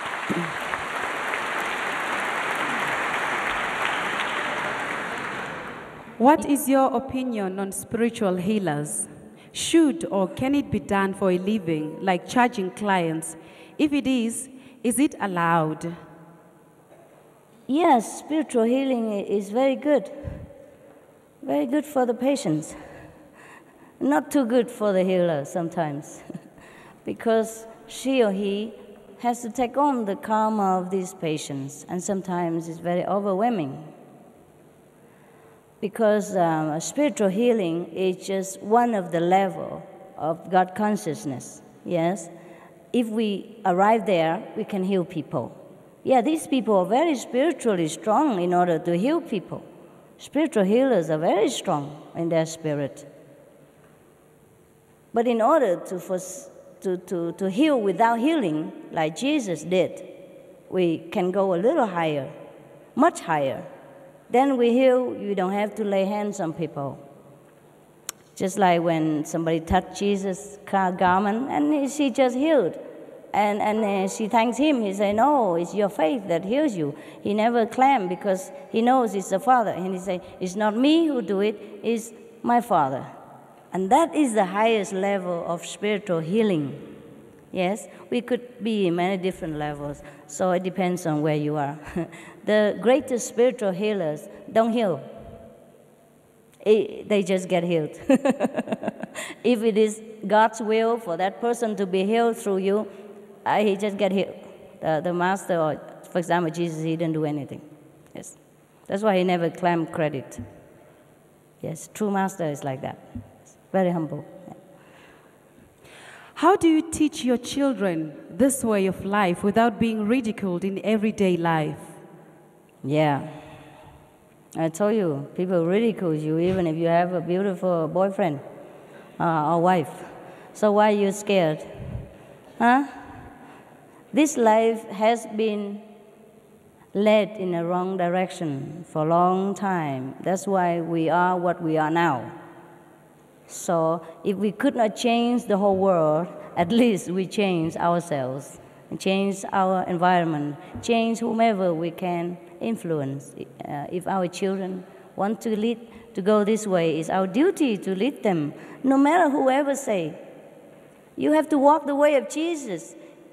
What is your opinion on spiritual healers? Should or can it be done for a living, like charging clients? If it is it allowed? Yes, spiritual healing is very good. Very good for the patients. Not too good for the healer sometimes. Because she or he has to take on the karma of these patients, and sometimes it's very overwhelming. Because spiritual healing is just one of the level of God consciousness, yes? If we arrive there, we can heal people. Yeah, these people are very spiritually strong in order to heal people. Spiritual healers are very strong in their spirit. But in order to heal without healing, like Jesus did, we can go a little higher, much higher. Then we heal, you don't have to lay hands on people. Just like when somebody touched Jesus' garment and she just healed. And she thanks him. He said, no, it's your faith that heals you. He never claimed because he knows it's the Father. And he said, it's not me who do it, it's my Father. And that is the highest level of spiritual healing. Yes, we could be in many different levels, so it depends on where you are. The greatest spiritual healers don't heal. They just get healed. If it is God's will for that person to be healed through you, he just get healed. The master, or for example, Jesus, he didn't do anything. Yes, that's why he never claimed credit. Yes, true master is like that. Very humble. How do you teach your children this way of life without being ridiculed in everyday life? Yeah. I told you, people ridicule you even if you have a beautiful boyfriend or wife. So why are you scared? Huh? This life has been led in a wrong direction for a long time. That's why we are what we are now. So if we could not change the whole world, at least we change ourselves, change our environment, change whomever we can influence. If our children want to lead, to go this way, it's our duty to lead them, no matter whoever say. You have to walk the way of Jesus.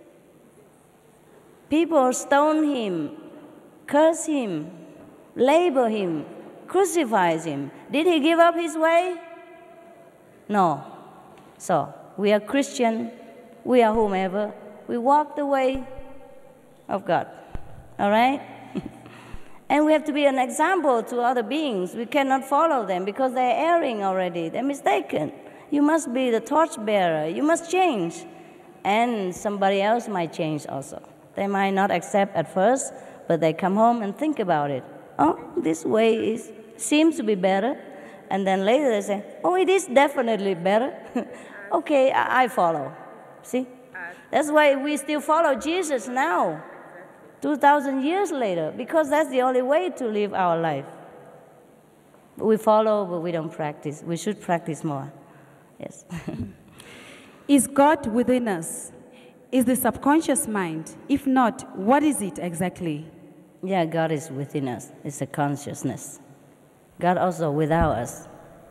People stone him, curse him, label him, crucify him. Did he give up his way? No. So, we are Christian, we are whomever, we walk the way of God. All right? And we have to be an example to other beings. We cannot follow them because they're erring already, they're mistaken. You must be the torchbearer, you must change. And somebody else might change also. They might not accept at first, but they come home and think about it. Oh, this way seems to be better. And then later they say, oh, it is definitely better. Okay, I follow. See? That's why we still follow Jesus now, 2,000 years later, because that's the only way to live our life. We follow, but we don't practice. We should practice more. Yes. Is God within us? Is the subconscious mind? If not, what is it exactly? Yeah, God is within us. It's a consciousness. God also without us.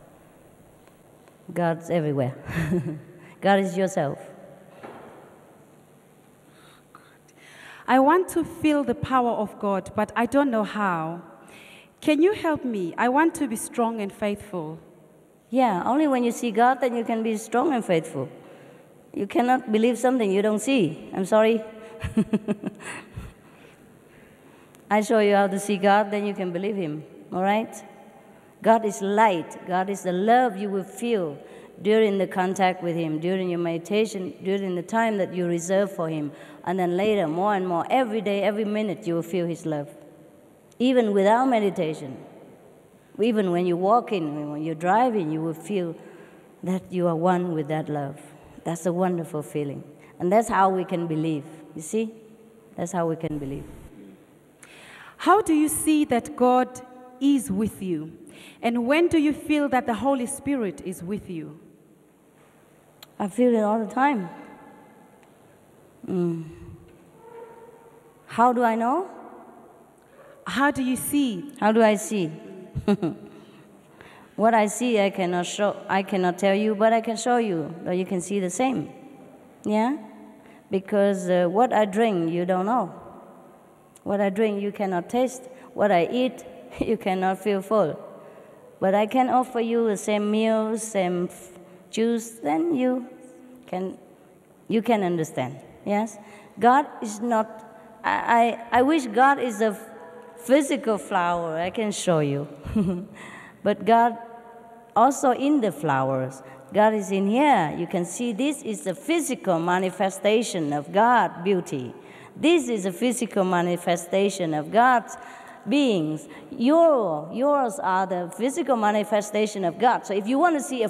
God's everywhere. God is yourself. I want to feel the power of God, but I don't know how. Can you help me? I want to be strong and faithful. Yeah, only when you see God, then you can be strong and faithful. You cannot believe something you don't see. I'm sorry. I show you how to see God, then you can believe him. All right? God is light. God is the love you will feel during the contact with him, during your meditation, during the time that you reserve for him. And then later, more and more, every day, every minute, you will feel his love. Even without meditation. Even when you're walking, when you're driving, you will feel that you are one with that love. That's a wonderful feeling. And that's how we can believe. You see? That's how we can believe. How do you see that God is with you? And when do you feel that the Holy Spirit is with you? I feel it all the time. How do I know? How do you see? How do I see? What I see, I cannot show. I cannot tell you, but I can show you, so you can see the same. Yeah, because what I drink, you don't know. What I drink, you cannot taste. What I eat, you cannot feel full. But I can offer you the same meal, same juice. Then you can understand. Yes, God is not. I wish God is a physical flower. I can show you. But God also in the flowers. God is in here. You can see this is the physical manifestation of God's beauty. This is a physical manifestation of God's beings. Yours are the physical manifestation of God. So if you want to see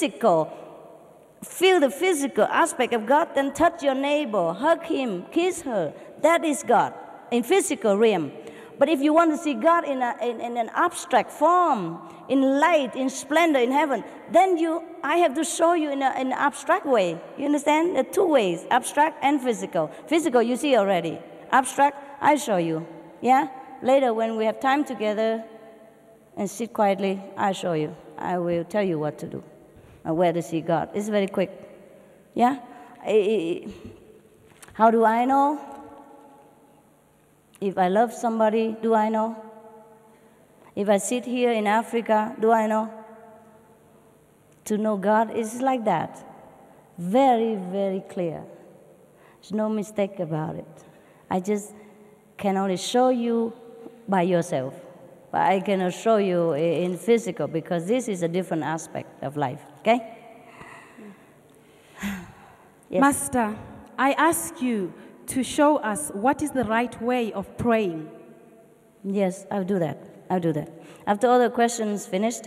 feel the physical aspect of God, then touch your neighbor, hug him, kiss her. That is God in physical realm. But if you want to see God in an abstract form, in light, in splendor, in heaven, then I have to show you in an abstract way. You understand? There are two ways, abstract and physical. Physical, you see already. Abstract, I show you. Yeah? Later, when we have time together and sit quietly, I show you. I will tell you what to do and where to see God. It's very quick. Yeah? How do I know? If I love somebody, do I know? If I sit here in Africa, do I know? To know God is like that. Very, very clear. There's no mistake about it. I just can only show you by yourself. But I cannot show you in physical because this is a different aspect of life. Okay? Yes. Master, I ask you to show us what is the right way of praying. Yes, I'll do that. After all the questions finished,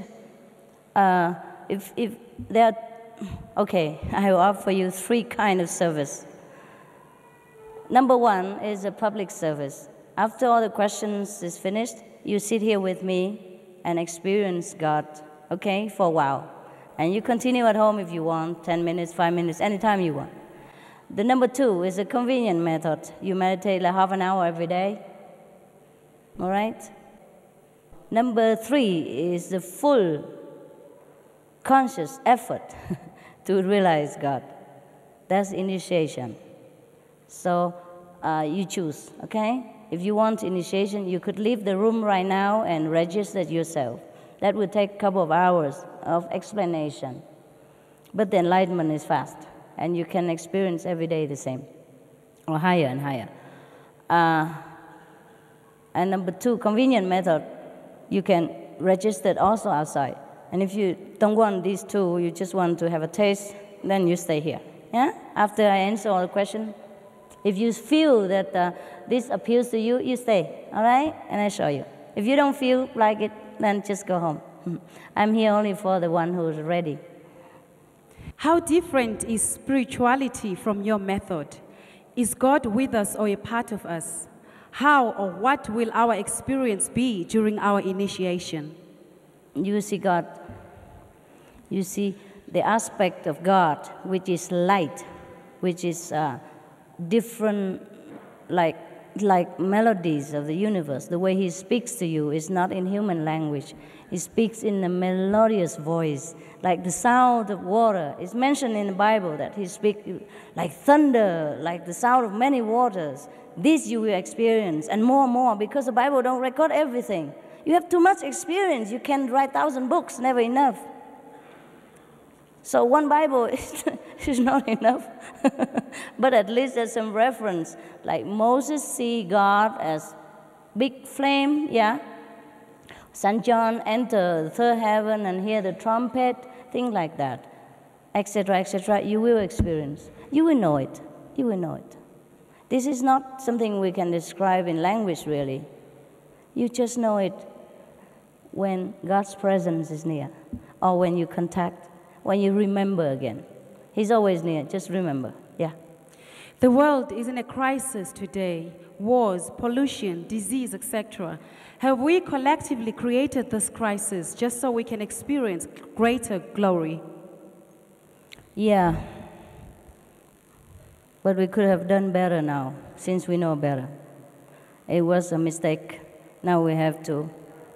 if there are, okay, I will offer you 3 kinds of service. Number 1 is a public service. After all the questions is finished, you sit here with me and experience God, okay, for a while. And you continue at home if you want, 10 minutes, 5 minutes, anytime you want. The number 2 is a convenient method. You meditate like half an hour every day. All right? Number 3 is the full conscious effort to realize God. That's initiation. So you choose, okay? If you want initiation, you could leave the room right now and register yourself. That would take a couple of hours of explanation. But the enlightenment is fast, and you can experience every day the same, or higher and higher. And number 2, convenient method, you can register also outside. And if you don't want these 2, you just want to have a taste, then you stay here. Yeah? After I answer all the questions, if you feel that this appeals to you, you stay, all right? And I show you. If you don't feel like it, then just go home. I'm here only for the one who's ready. How different is spirituality from your method? Is God with us or a part of us? How or what will our experience be during our initiation? You see God. You see the aspect of God, which is light, which is different, like melodies of the universe. The way He speaks to you is not in human language. He speaks in a melodious voice, like the sound of water. It's mentioned in the Bible that He speaks like thunder, like the sound of many waters. This you will experience, and more, because the Bible don't record everything. You have too much experience. You can write 1,000 books, never enough. So one Bible is not enough. But at least there's some reference. Like Moses see God as big flame, yeah. St. John enter the third heaven and hear the trumpet, things like that, etc., etc. You will experience. You will know it. You will know it. This is not something we can describe in language, really. You just know it when God's presence is near, or when you contact, when you remember again. He's always near, just remember, yeah. The world is in a crisis today. Wars, pollution, disease, etc. Have we collectively created this crisis just so we can experience greater glory? Yeah. But we could have done better now, since we know better. It was a mistake. Now we have to,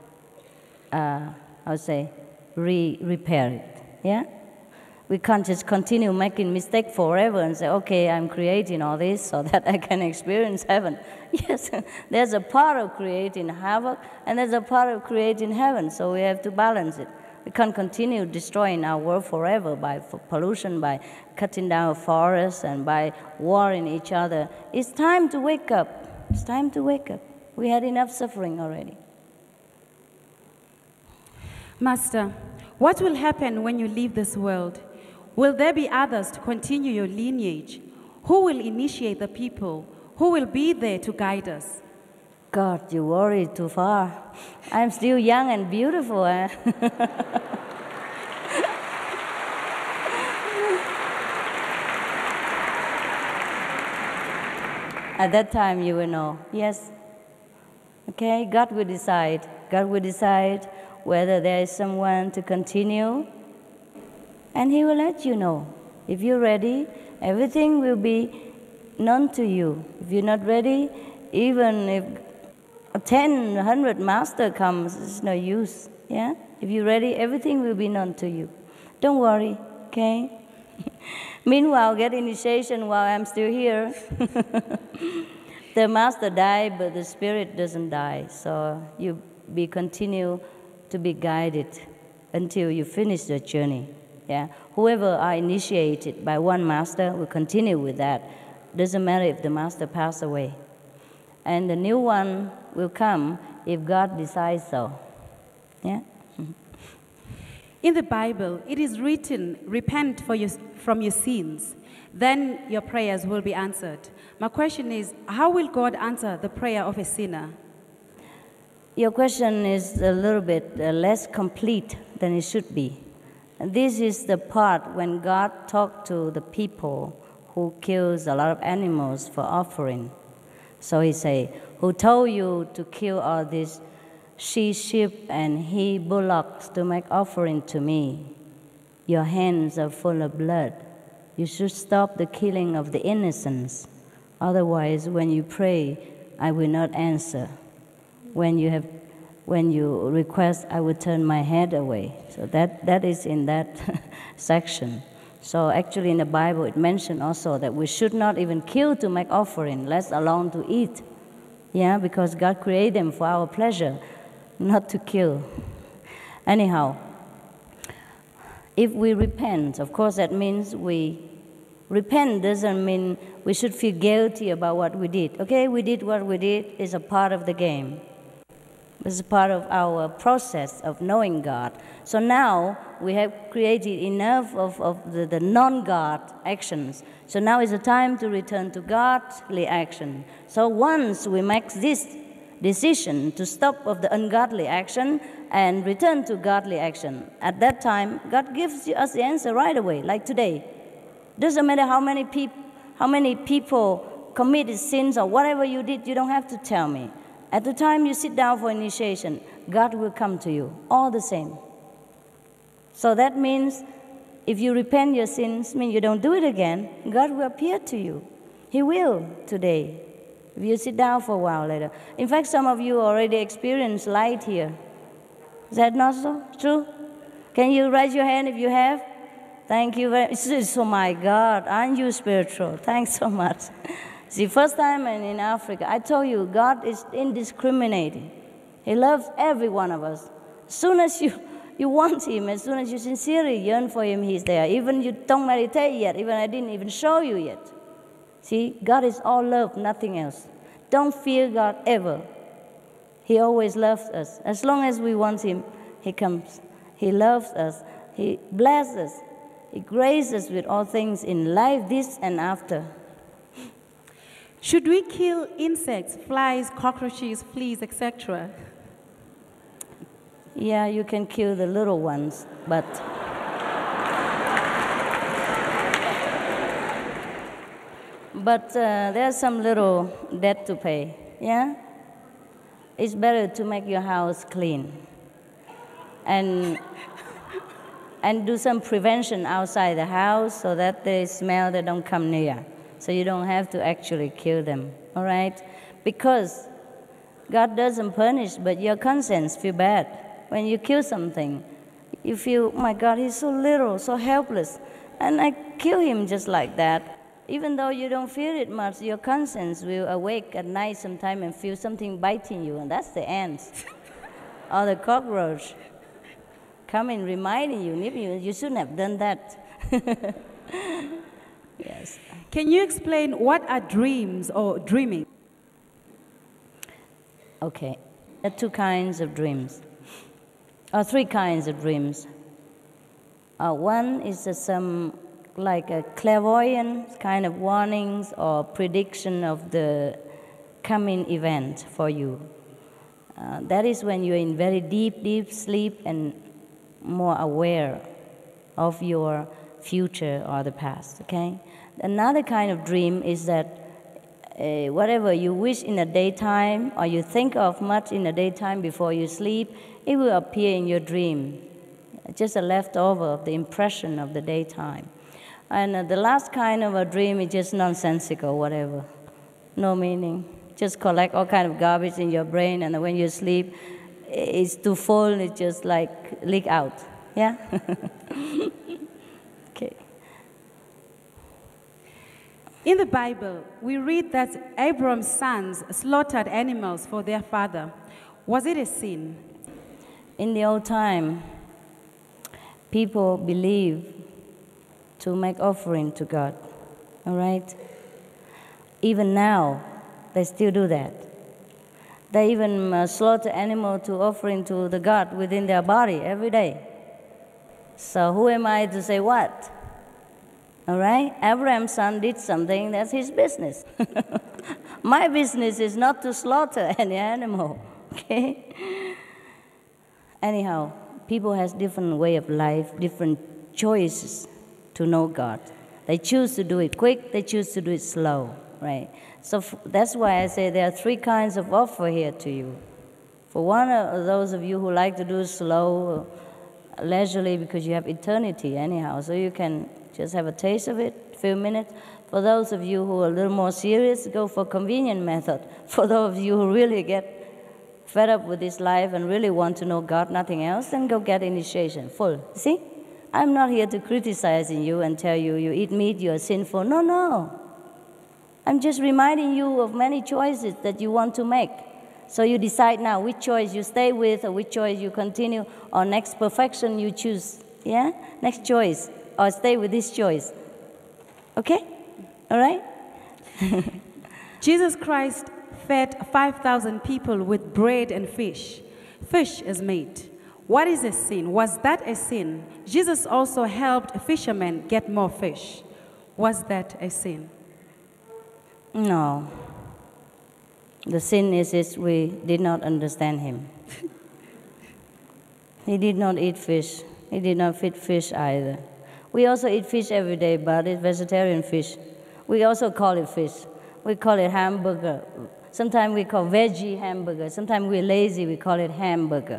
repair it, yeah? We can't just continue making mistakes forever and say, okay, I'm creating all this so that I can experience heaven. Yes, there's a part of creating havoc, and there's a part of creating heaven, so we have to balance it. We can't continue destroying our world forever by pollution, by cutting down forests, and by warring each other. It's time to wake up. It's time to wake up. We had enough suffering already. Master, what will happen when you leave this world? Will there be others to continue your lineage? Who will initiate the people? Who will be there to guide us? God, you worry too far. I'm still young and beautiful. At that time you will know. Yes. Okay, God will decide. God will decide whether there is someone to continue, and He will let you know. If you're ready, everything will be known to you. If you're not ready, even if 10, 100 master comes, it's no use. Yeah? If you're ready, everything will be known to you. Don't worry, okay? Meanwhile, get initiation while I'm still here. The master died, but the spirit doesn't die. So you continue to be guided until you finish the journey. Yeah? Whoever are initiated by one master will continue with that. Doesn't matter if the master passed away. And the new one will come if God decides so. Yeah? In the Bible, it is written, repent from your sins, then your prayers will be answered. My question is, how will God answer the prayer of a sinner? Your question is a little bit less complete than it should be. This is the part when God talked to the people who kills a lot of animals for offering. So He say, who told you to kill all these sheep and he bullocks to make offering to me. Your hands are full of blood. You should stop the killing of the innocents. Otherwise, when you pray, I will not answer. When you request, I will turn my head away. So that is in that section. So actually in the Bible it mentioned also that we should not even kill to make offering, let alone to eat. Yeah, because God created them for our pleasure, not to kill. Anyhow, if we repent, of course that means repent doesn't mean we should feel guilty about what we did. Okay, we did what we did, it's a part of the game. It's a part of our process of knowing God. So now we have created enough of the non-God actions. So now is the time to return to godly action. So once we make this decision to stop of the ungodly action and return to godly action, at that time God gives us the answer right away, like today. Doesn't matter how many people committed sins or whatever you did, you don't have to tell me. At the time you sit down for initiation, God will come to you, all the same. So that means if you repent your sins, mean you don't do it again, God will appear to you. He will today, if you sit down for a while later. In fact, some of you already experienced light here. Is that not so? True? Can you raise your hand if you have? Thank you very much. Oh my God, aren't you spiritual? Thanks so much. See, first time in Africa, I told you, God is indiscriminating. He loves every one of us. As soon as you want Him, as soon as you sincerely yearn for Him, He's there. Even you don't meditate yet, even I didn't even show you yet. See, God is all love, nothing else. Don't fear God ever. He always loves us. As long as we want Him, He comes. He loves us. He blesses us. He graces us with all things in life, this and after. Should we kill insects, flies, cockroaches, fleas, etc.? Yeah, you can kill the little ones, but there's some little debt to pay, yeah? It's better to make your house clean and do some prevention outside the house so that they smell, they don't come near. So you don't have to actually kill them, all right? Because God doesn't punish, but your conscience feels bad. When you kill something, you feel, oh my God, he's so little, so helpless. And I kill him just like that. Even though you don't feel it much, your conscience will awake at night sometime and feel something biting you, and that's the ants or the cockroach coming reminding you, you shouldn't have done that. Yes. Can you explain what are dreams or dreaming? Okay, there are two kinds of dreams, or three kinds of dreams. One is some like a clairvoyant kind of warnings or prediction of the coming event for you. That is when you're in very deep sleep and more aware of your future or the past, okay? Another kind of dream is that whatever you wish in the daytime or you think of much in the daytime before you sleep, it will appear in your dream, just a leftover of the impression of the daytime. And the last kind of a dream is just nonsensical, whatever, no meaning. Just collect all kind of garbage in your brain, and when you sleep, it's too full, it just like leak out, yeah? Okay. In the Bible, we read that Abram's sons slaughtered animals for their father. Was it a sin? In the old time, people believed to make offering to God, all right? Even now, they still do that. They even slaughter animal to offering to the God within their body every day. So who am I to say what? All right? Abraham's son did something, that's his business. My business is not to slaughter any animal, okay? Anyhow, people have different way of life, different choices to know God. They choose to do it quick, they choose to do it slow, right? So that's why I say there are three kinds of offer here to you. For one of those of you who like to do slow, leisurely, because you have eternity anyhow, so you can just have a taste of it, a few minutes. For those of you who are a little more serious, go for convenient method. For those of you who really get fed up with this life and really want to know God, nothing else, then go get initiation, full. See? I'm not here to criticize you and tell you, you eat meat, you are sinful. No, no. I'm just reminding you of many choices that you want to make. So you decide now which choice you stay with or which choice you continue, or next perfection you choose. Yeah? Next choice. Or stay with this choice. Okay? All right? Jesus Christ fed 5,000 people with bread and fish. Fish is meat. What is a sin? Was that a sin? Jesus also helped fishermen get more fish. Was that a sin? No. The sin is we did not understand him. He did not eat fish. He did not feed fish either. We also eat fish every day, but it's vegetarian fish. We also call it fish. We call it hamburger. Sometimes we call veggie hamburger. Sometimes we're lazy, we call it hamburger.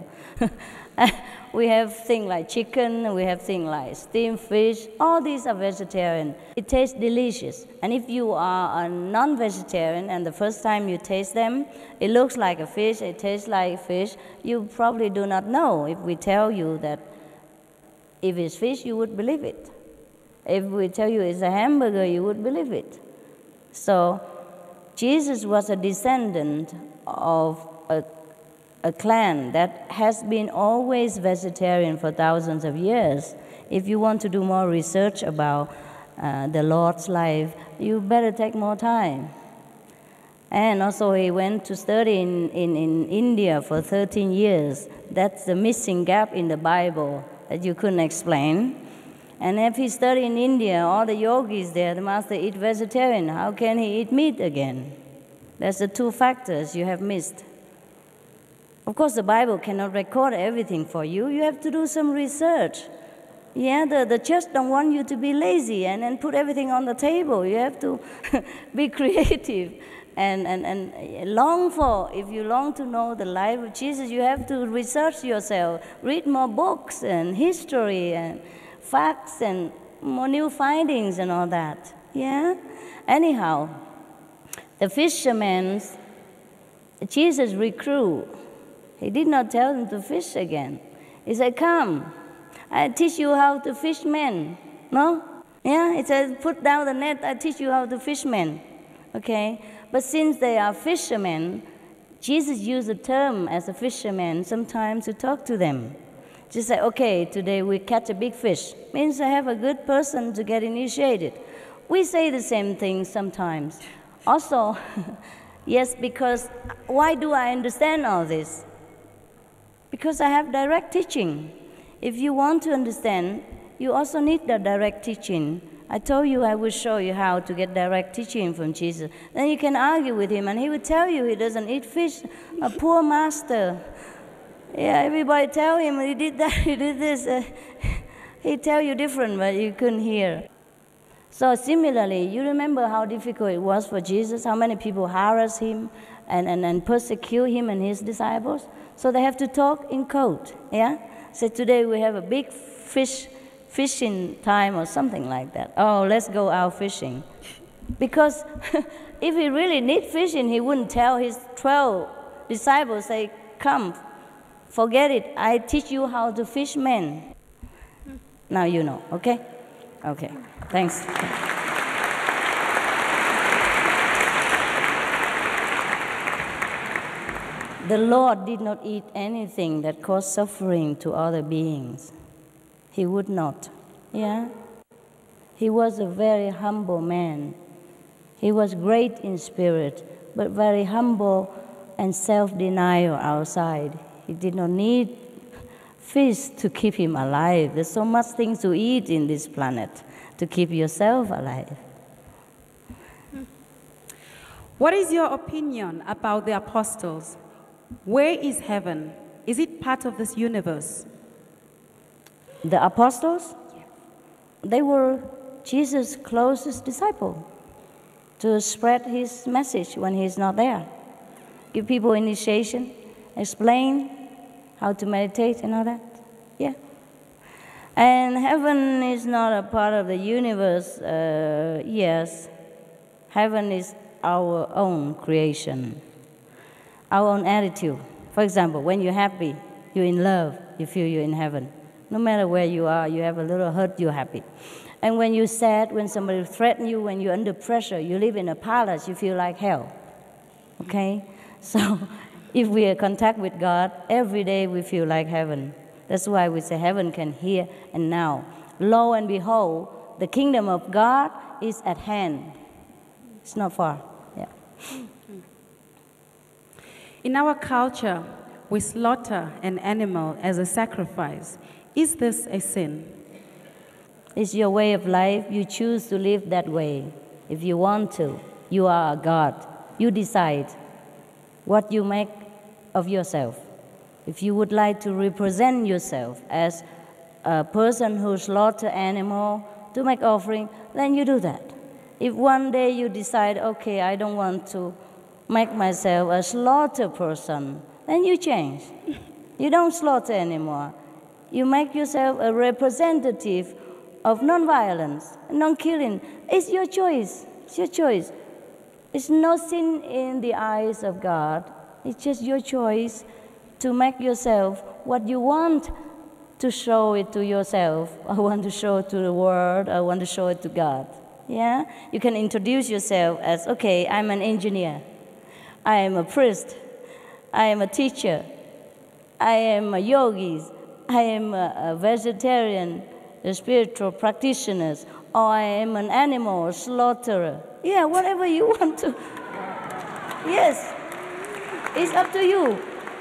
We have things like chicken, we have things like steamed fish. All these are vegetarian. It tastes delicious. And if you are a non-vegetarian and the first time you taste them, it looks like a fish, it tastes like fish, you probably do not know. If we tell you that if it's fish, you would believe it. If we tell you it's a hamburger, you would believe it. So Jesus was a descendant of a clan that has been always vegetarian for thousands of years. If you want to do more research about the Lord's life, you better take more time. And also he went to study in India for 13 years. That's the missing gap in the Bible that you couldn't explain. And if he studied in India, all the yogis there, the master eat vegetarian. How can he eat meat again? That's the two factors you have missed. Of course, the Bible cannot record everything for you. You have to do some research. Yeah, the church don't want you to be lazy and put everything on the table. You have to be creative and long for. If you long to know the life of Jesus, you have to research yourself, read more books and history and facts and more new findings and all that. Yeah? Anyhow, the fishermen, Jesus recruit. He did not tell them to fish again. He said, come, I teach you how to fish men. No? Yeah, he said, put down the net, I teach you how to fish men. Okay? But since they are fishermen, Jesus used the term as a fisherman sometimes to talk to them. Just say, okay, today we catch a big fish. Means I have a good person to get initiated. We say the same thing sometimes. Also, yes, because why do I understand all this? Because I have direct teaching. If you want to understand, you also need the direct teaching. I told you I will show you how to get direct teaching from Jesus. Then you can argue with him, and he will tell you he doesn't eat fish. A poor master. Yeah, everybody tell him he did that, he did this. He tell you different, but you couldn't hear. So similarly, you remember how difficult it was for Jesus, how many people harass him and persecute him and his disciples? So they have to talk in code, yeah? So today we have a big fishing time or something like that. Oh, let's go out fishing. Because if he really need fishing, he wouldn't tell his 12 disciples, say, come, forget it, I teach you how to fish men. Now you know, okay? Okay, thanks. The Lord did not eat anything that caused suffering to other beings. He would not. Yeah? He was a very humble man. He was great in spirit, but very humble and self-denial outside. He did not need fish to keep him alive. There's so much things to eat in this planet to keep yourself alive. What is your opinion about the apostles? Where is heaven? Is it part of this universe? The apostles? They were Jesus' closest disciple. to spread his message when he's not there. Give people initiation, explain how to meditate and all that. Yeah. And heaven is not a part of the universe. Yes, heaven is our own creation, our own attitude. For example, when you're happy, you're in love, you feel you're in heaven. No matter where you are, you have a little hurt, you're happy. And when you're sad, when somebody threatens you, when you're under pressure, you live in a palace, you feel like hell. Okay? So if we are in contact with God, every day we feel like heaven. That's why we say heaven can here and now. Lo and behold, the kingdom of God is at hand. It's not far. Yeah. In our culture, we slaughter an animal as a sacrifice. Is this a sin? It's your way of life. You choose to live that way. If you want to, you are a God. You decide what you make of yourself. If you would like to represent yourself as a person who slaughters animal to make offering, then you do that. If one day you decide, okay, I don't want to make myself a slaughter person, then you change. You don't slaughter anymore. You make yourself a representative of non-violence, non-killing. It's your choice. It's your choice. It's no sin in the eyes of God. It's just your choice to make yourself what you want to show it to yourself. I want to show it to the world. I want to show it to God. Yeah? You can introduce yourself as, okay, I'm an engineer. I am a priest. I am a teacher. I am a yogi. I am a vegetarian, a spiritual practitioner, or I am an animal slaughterer. Yeah, whatever you want to. Yes, it's up to you.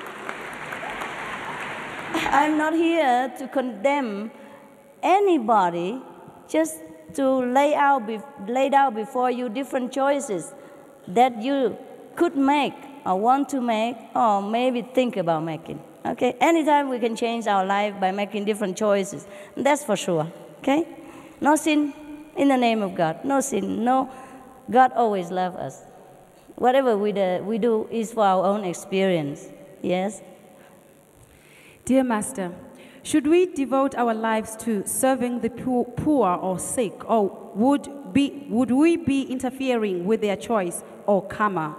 I'm not here to condemn anybody, just to lay out before you different choices that you could make or want to make or maybe think about making. Okay? Anytime we can change our life by making different choices. That's for sure. Okay? No sin in the name of God. No sin. No. God always loves us. Whatever we do is for our own experience. Yes? Dear Master, should we devote our lives to serving the poor or sick, or would we be interfering with their choice or karma?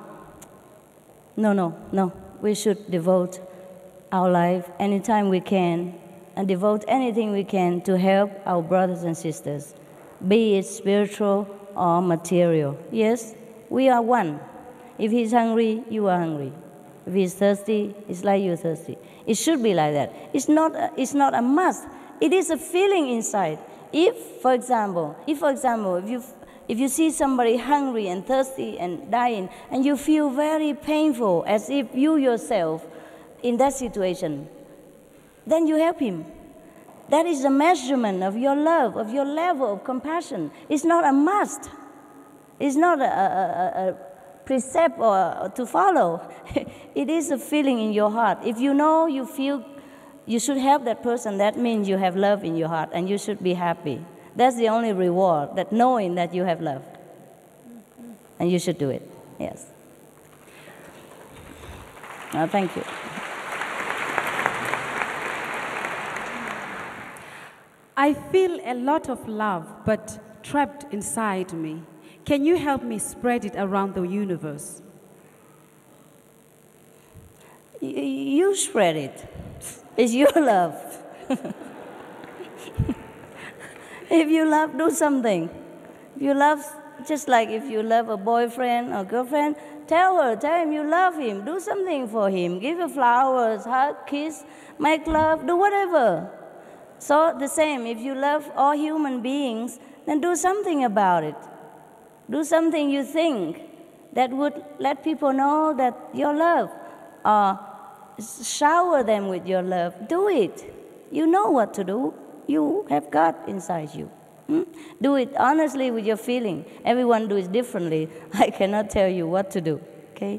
No. We should devote our life anytime we can and devote anything we can to help our brothers and sisters, be it spiritual or material. Yes, we are one. If he's hungry, you are hungry. If he's thirsty, it's like you're thirsty. It should be like that. It's not a must. It is a feeling inside. If, for example, if you see somebody hungry and thirsty and dying, and you feel very painful as if you yourself in that situation, then you help him. That is a measurement of your love, of your level of compassion. It's not a must. It's not a precept or to follow. It is a feeling in your heart. If you know, you feel you should help that person, that means you have love in your heart and you should be happy. That's the only reward, that knowing that you have love. And you should do it. Yes. Thank you. I feel a lot of love, but trapped inside me. Can you help me spread it around the universe? You spread it. It's your love. If you love, do something. If you love, just like if you love a boyfriend or girlfriend, tell him you love him. Do something for him. Give her flowers, hug, kiss, make love, do whatever. So the same, if you love all human beings, then do something about it. Do something you think that would let people know that your love. Shower them with your love. Do it. You know what to do. You have God inside you. Do it honestly with your feeling. Everyone does it differently. I cannot tell you what to do. Okay?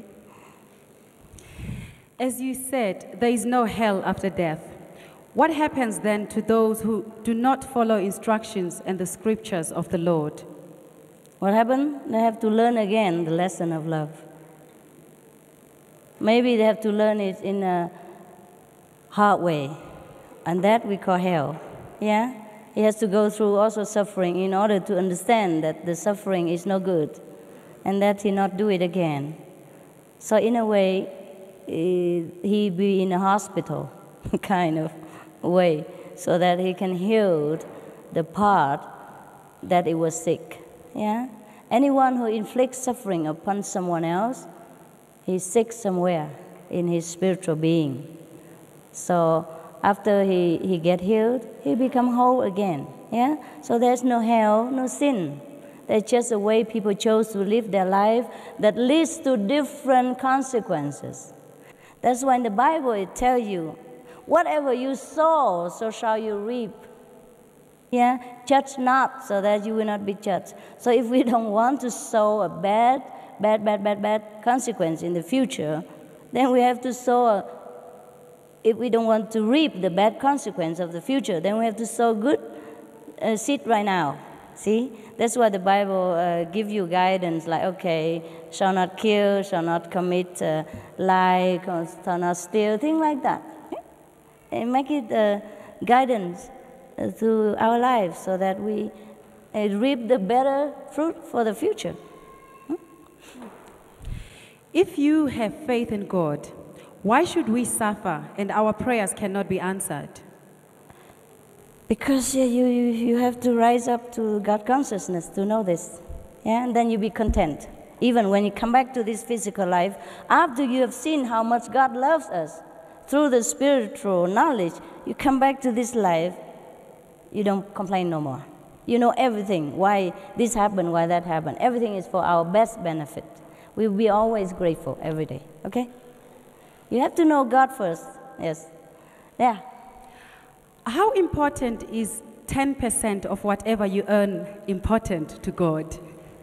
As you said, there is no hell after death. What happens then to those who do not follow instructions and the scriptures of the Lord? What happened? They have to learn again the lesson of love. Maybe they have to learn it in a hard way, and that we call hell. Yeah? He has to go through also suffering in order to understand that the suffering is no good, and that he not do it again. So in a way, he be in a hospital kind of way, so that he can heal the part that it was sick. Yeah? Anyone who inflicts suffering upon someone else, he's sick somewhere in his spiritual being. So after he get healed, he become whole again. Yeah? So there's no hell, no sin. There's just a way people chose to live their life that leads to different consequences. That's why in the Bible it tells you, whatever you sow, so shall you reap. Yeah? Judge not, so that you will not be judged. So if we don't want to sow a bad consequence in the future, then we have to sow if we don't want to reap the bad consequence of the future, then we have to sow good seed right now. See? That's why the Bible gives you guidance, like, okay, shall not kill, shall not commit lie, shall not steal, things like that. Okay? And make it guidance through our lives so that we reap the better fruit for the future. If you have faith in God, why should we suffer and our prayers cannot be answered? Because you have to rise up to God consciousness to know this. Yeah? And then you be content. Even when you come back to this physical life, after you have seen how much God loves us, through the spiritual knowledge, you come back to this life, you don't complain no more. You know everything, why this happened, why that happened. Everything is for our best benefit. We will be always grateful every day, okay? You have to know God first, yes. Yeah. How important is 10% of whatever you earn important to God?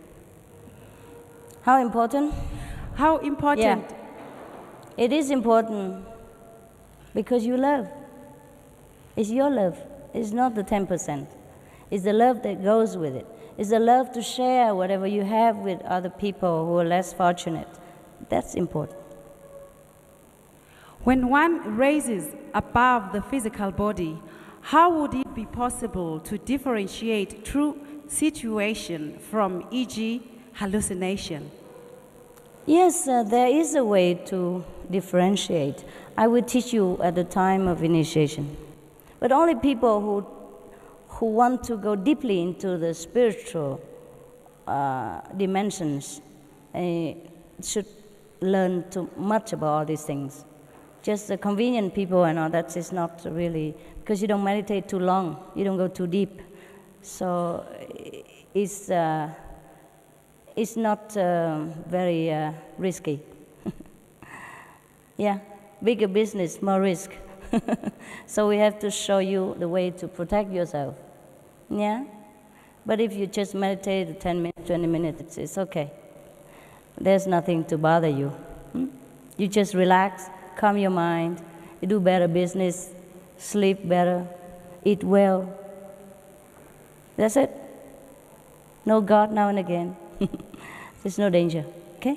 How important? How important? Yeah. It is important because you love. It's your love. It's not the 10%. It's the love that goes with it. It's the love to share whatever you have with other people who are less fortunate. That's important. When one raises above the physical body, how would it be possible to differentiate true situation from, e.g., hallucination? Yes, there is a way to differentiate. I will teach you at the time of initiation. But only people who want to go deeply into the spiritual dimensions should learn too much about all these things. Just the convenient people and all that is not really, because you don't meditate too long, you don't go too deep. So it's not very risky. Yeah, bigger business, more risk. So we have to show you the way to protect yourself. Yeah? But if you just meditate 10 minutes, 20 minutes, it's okay. There's nothing to bother you. You just relax, calm your mind, you do better business, sleep better, eat well. That's it. Know God now and again. There's no danger. Okay?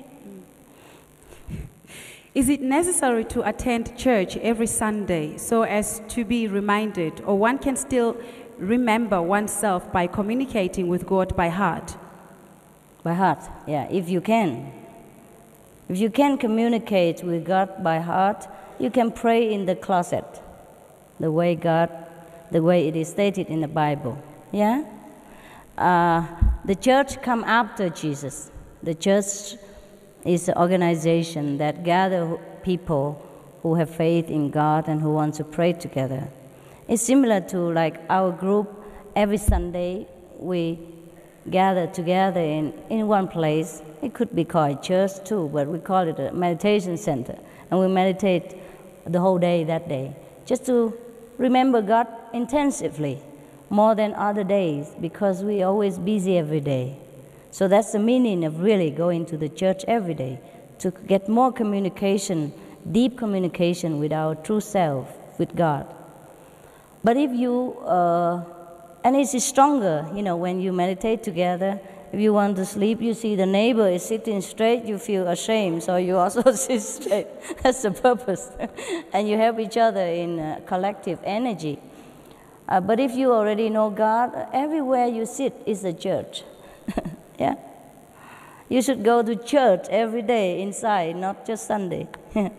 Is it necessary to attend church every Sunday so as to be reminded, or one can still remember oneself by communicating with God by heart? By heart, yeah, if you can. If you can communicate with God by heart, you can pray in the closet, the way it is stated in the Bible. Yeah? The church come after Jesus. The church is an organization that gather people who have faith in God and who want to pray together. It's similar to like our group. Every Sunday we gather together in one place. It could be called church too, but we call it a meditation center. And we meditate the whole day that day, just to remember God intensively, more than other days, because we're always busy every day. So that's the meaning of really going to the church every day, to get more communication, deep communication with our true self, with God. But if you, and it's stronger, when you meditate together, if you want to sleep, you see the neighbor is sitting straight, you feel ashamed, so you also sit straight. That's the purpose. And you help each other in collective energy. But if you already know God, everywhere you sit is a church. Yeah? You should go to church every day inside, not just Sunday.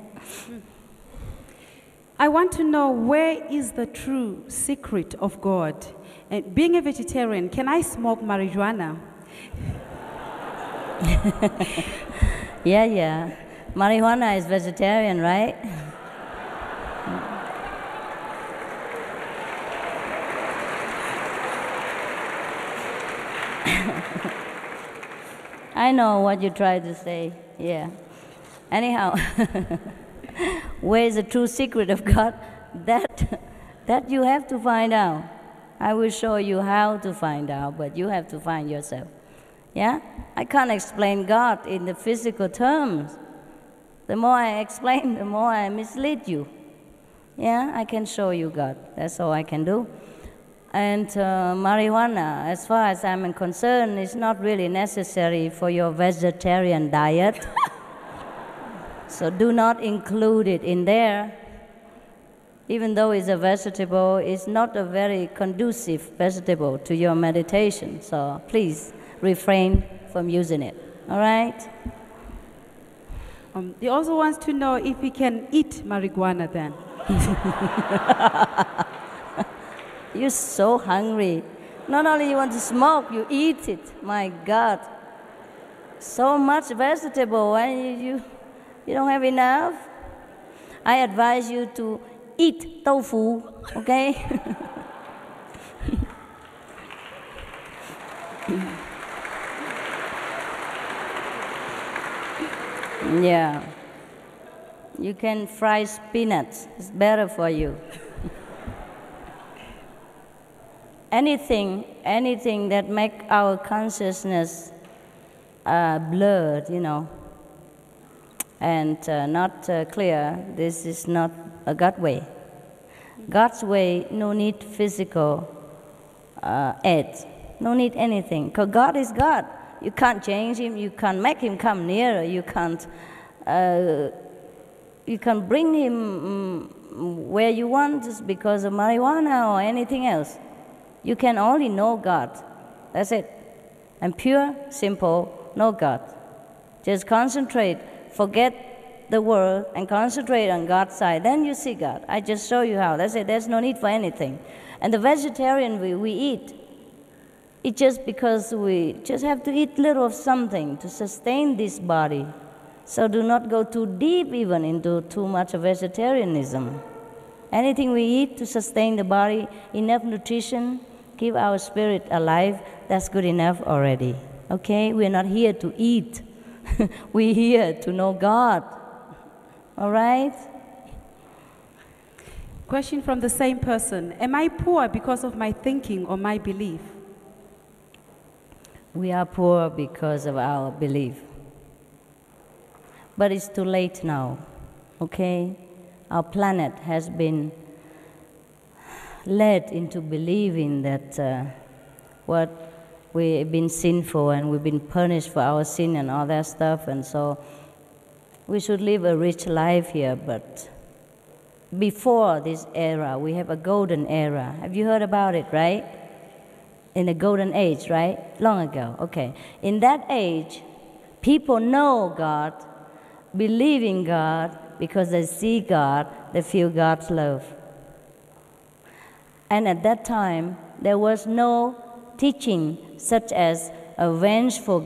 I want to know, where is the true secret of God? And being a vegetarian, can I smoke marijuana? Yeah. Marijuana is vegetarian, right? I know what you try to say, yeah. Anyhow, where is the true secret of God? That you have to find out. I will show you how to find out, but you have to find yourself. Yeah? I can't explain God in the physical terms. The more I explain, the more I mislead you. Yeah? I can show you God. That's all I can do. And marijuana, as far as I'm concerned, is not really necessary for your vegetarian diet. So do not include it in there. Even though it's a vegetable, it's not a very conducive vegetable to your meditation. So please refrain from using it. All right? He also wants to know if he can eat marijuana then. You're so hungry. Not only you want to smoke, you eat it. My God. So much vegetable, and you don't have enough. I advise you to eat tofu, okay? Yeah. You can fry spinach. It's better for you. Anything that make our consciousness blurred, and not clear, this is not a God way. God's way, no need physical aid, no need anything, because God is God. You can't change him, you can't make him come nearer, you can't bring him where you want just because of marijuana or anything else. You can only know God. That's it. And pure, simple, know God. Just concentrate, forget the world, and concentrate on God's side. Then you see God. I just show you how. That's it. There's no need for anything. And the vegetarian we eat, it's just because we just have to eat little of something to sustain this body. So do not go too deep even into too much of vegetarianism. Anything we eat to sustain the body, enough nutrition, keep our spirit alive, that's good enough already. Okay? We're not here to eat. We're here to know God. All right? Question from the same person. Am I poor because of my thinking or my belief? We are poor because of our belief. But it's too late now. Okay? Our planet has been led into believing that what we've been sinful and we've been punished for our sin and all that stuff, and so we should live a rich life here. But before this era, we have a golden era. Have you heard about it, right? In the golden age, right? Long ago, okay. In that age, people know God, believe in God, because they see God, they feel God's love. And at that time, there was no teaching such as revenge for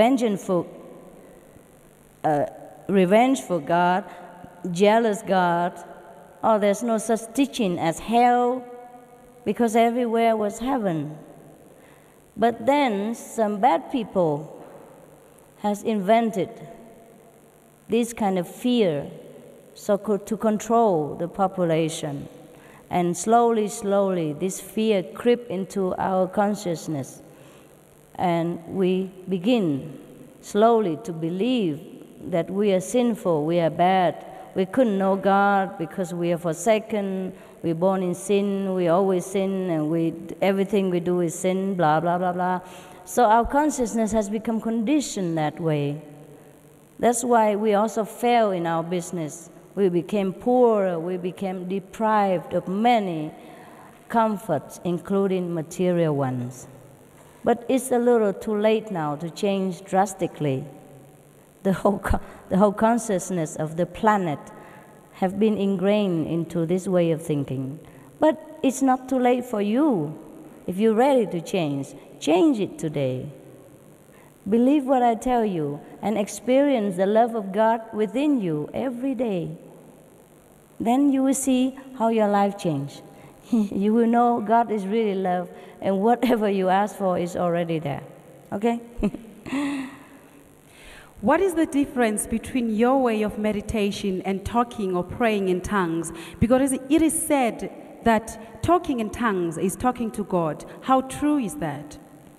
God, jealous God. Oh, there's no such teaching as hell, because everywhere was heaven. But then some bad people has invented this kind of fear, so to control the population. And slowly, this fear creep into our consciousness. And we begin slowly to believe that we are sinful, we are bad. We couldn't know God because we are forsaken, we're born in sin, we always sin, and everything we do is sin, blah, blah, blah, blah. So our consciousness has become conditioned that way. That's why we also fail in our business. We became poorer, we became deprived of many comforts, including material ones. But it's a little too late now to change drastically. The whole consciousness of the planet have been ingrained into this way of thinking. But it's not too late for you. If you're ready to change it today. Believe what I tell you and experience the love of God within you every day. Then you will see how your life changes. You will know God is really love, and whatever you ask for is already there. Okay? What is the difference between your way of meditation and talking or praying in tongues? Because it is said that talking in tongues is talking to God. How true is that?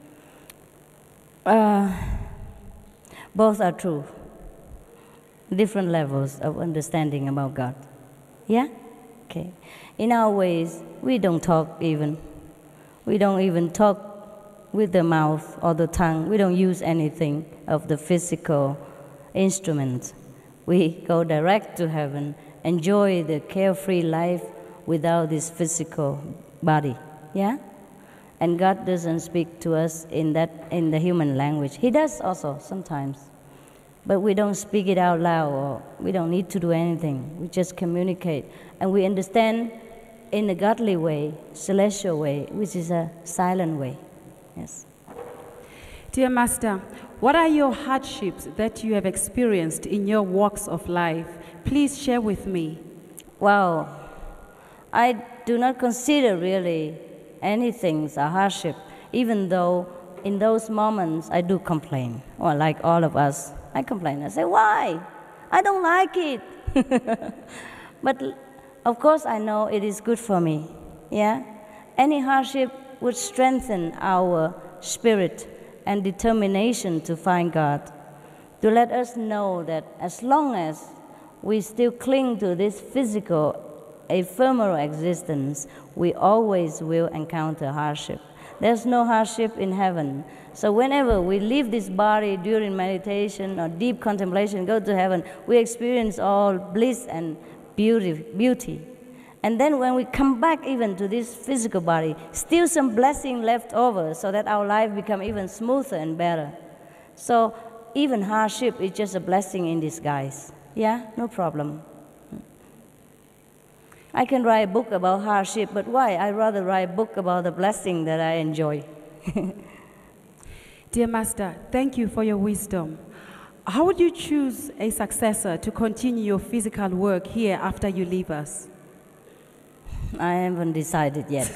Both are true. Different levels of understanding about God. Yeah? Okay. In our ways, we don't talk even. We don't even talk with the mouth or the tongue. We don't use anything of the physical instruments. We go direct to heaven, enjoy the carefree life without this physical body. Yeah? And God doesn't speak to us in the human language. He does also sometimes. But we don't speak it out loud, or we don't need to do anything. We just communicate. And we understand in a godly way, celestial way, which is a silent way. Yes. Dear Master, what are your hardships that you have experienced in your walks of life? Please share with me. Wow. I do not consider really anything a hardship, even though in those moments I do complain. Or like all of us, I complain. I say, why? I don't like it. But of course I know it is good for me. Yeah? Any hardship would strengthen our spirit and determination to find God, to let us know that as long as we still cling to this physical, ephemeral existence, we always will encounter hardship. There's no hardship in heaven. So whenever we leave this body during meditation or deep contemplation, go to heaven, we experience all bliss and beauty. And then when we come back even to this physical body, still some blessing left over so that our life become even smoother and better. So even hardship is just a blessing in disguise. Yeah, no problem. I can write a book about hardship, but why? I'd rather write a book about the blessing that I enjoy. Dear Master, thank you for your wisdom. How would you choose a successor to continue your physical work here after you leave us? I haven't decided yet.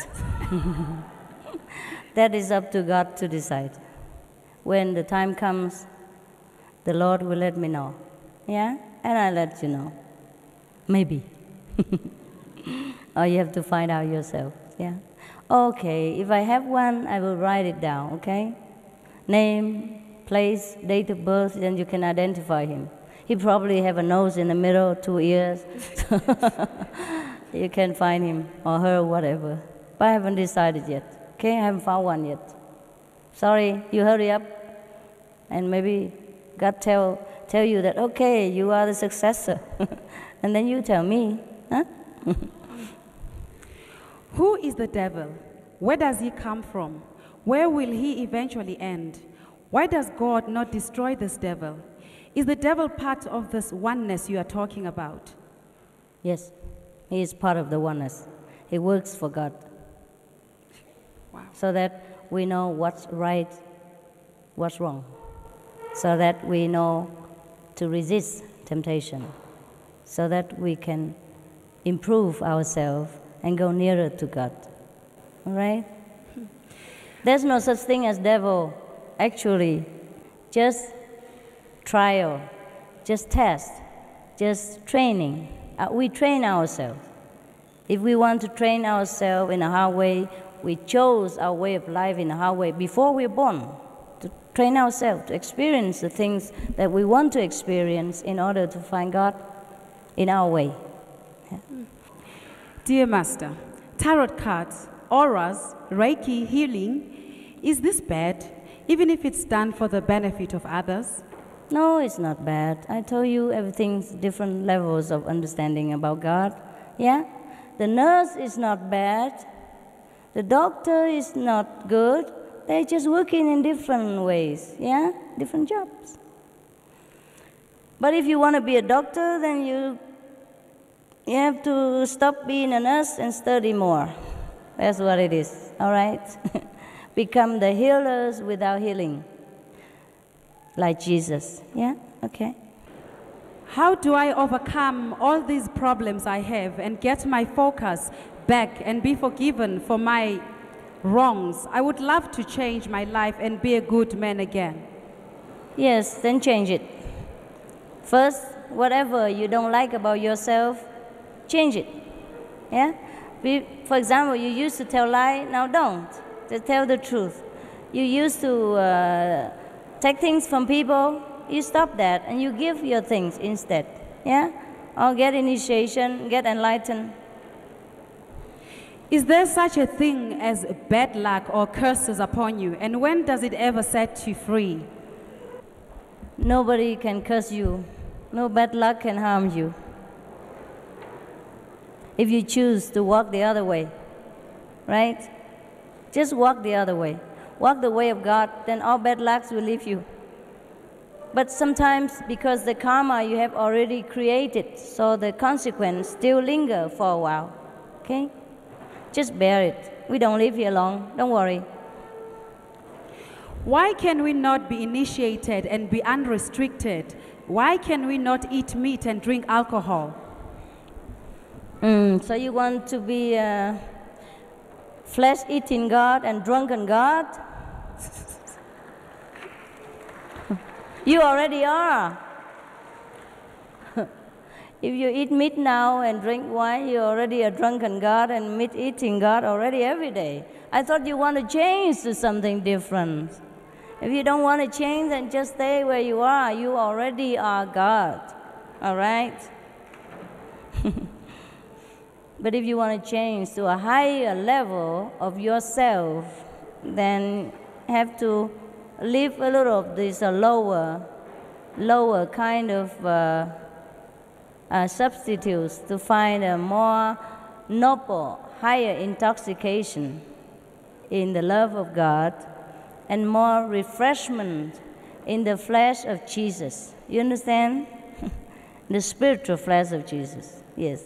That is up to God to decide. When the time comes, the Lord will let me know. Yeah? And I'll let you know. Maybe. Or you have to find out yourself. Yeah? Okay, if I have one, I will write it down, okay? Name, place, date of birth, then you can identify him. He probably have a nose in the middle, 2 ears. You can find him or her, whatever. But I haven't decided yet. Okay, I haven't found one yet. Sorry, you hurry up. And maybe God tell you that, okay, you are the successor. And then you tell me, huh? Who is the devil? Where does he come from? Where will he eventually end? Why does God not destroy this devil? Is the devil part of this oneness you are talking about? Yes, he is part of the oneness. He works for God. Wow. So that we know what's right, what's wrong. So that we know to resist temptation. So that we can improve ourselves and go nearer to God. All right? There's no such thing as devil. Actually, just trial, just test, just training. We train ourselves. If we want to train ourselves in a hard way, we chose our way of life in a hard way before we're born, to train ourselves, to experience the things that we want to experience in order to find God in our way. Yeah. Dear Master, tarot cards, auras, Reiki, healing, is this bad? even if it's done for the benefit of others? No, it's not bad. I told you everything's different levels of understanding about God. Yeah? The nurse is not bad. The doctor is not good. They're just working in different ways. Yeah? Different jobs. But if you want to be a doctor, then you have to stop being a nurse and study more. That's what it is. All right? Become the healers without healing. Like Jesus. Yeah? Okay. How do I overcome all these problems I have and get my focus back and be forgiven for my wrongs? I would love to change my life and be a good man again. Yes, then change it. First, whatever you don't like about yourself, change it. Yeah? For example, you used to tell lie, now don't. Just tell the truth. You used to take things from people, you stop that and you give your things instead. Yeah? Or get initiation, get enlightened. Is there such a thing as bad luck or curses upon you? And when does it ever set you free? Nobody can curse you. No bad luck can harm you. If you choose to walk the other way, right? Just walk the other way. Walk the way of God, then all bad lucks will leave you. But sometimes, because the karma you have already created, so the consequence still linger for a while. Okay? Just bear it. We don't live here long. Don't worry. Why can we not be initiated and be unrestricted? Why can we not eat meat and drink alcohol? So you want to be a flesh-eating God and drunken God? You already are. If you eat meat now and drink wine, you're already a drunken God and meat-eating God already every day. I thought you want to change to something different. If you don't want to change, then just stay where you are. You already are God. All right? But if you want to change to a higher level of yourself, then have to leave a little of this lower kind of substitutes to find a more noble, higher intoxication in the love of God and more refreshment in the flesh of Jesus. You understand? The spiritual flesh of Jesus. Yes.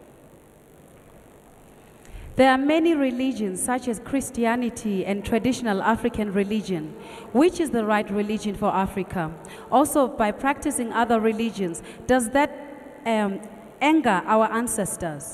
There are many religions, such as Christianity and traditional African religion. Which is the right religion for Africa? Also, by practicing other religions, does that anger our ancestors?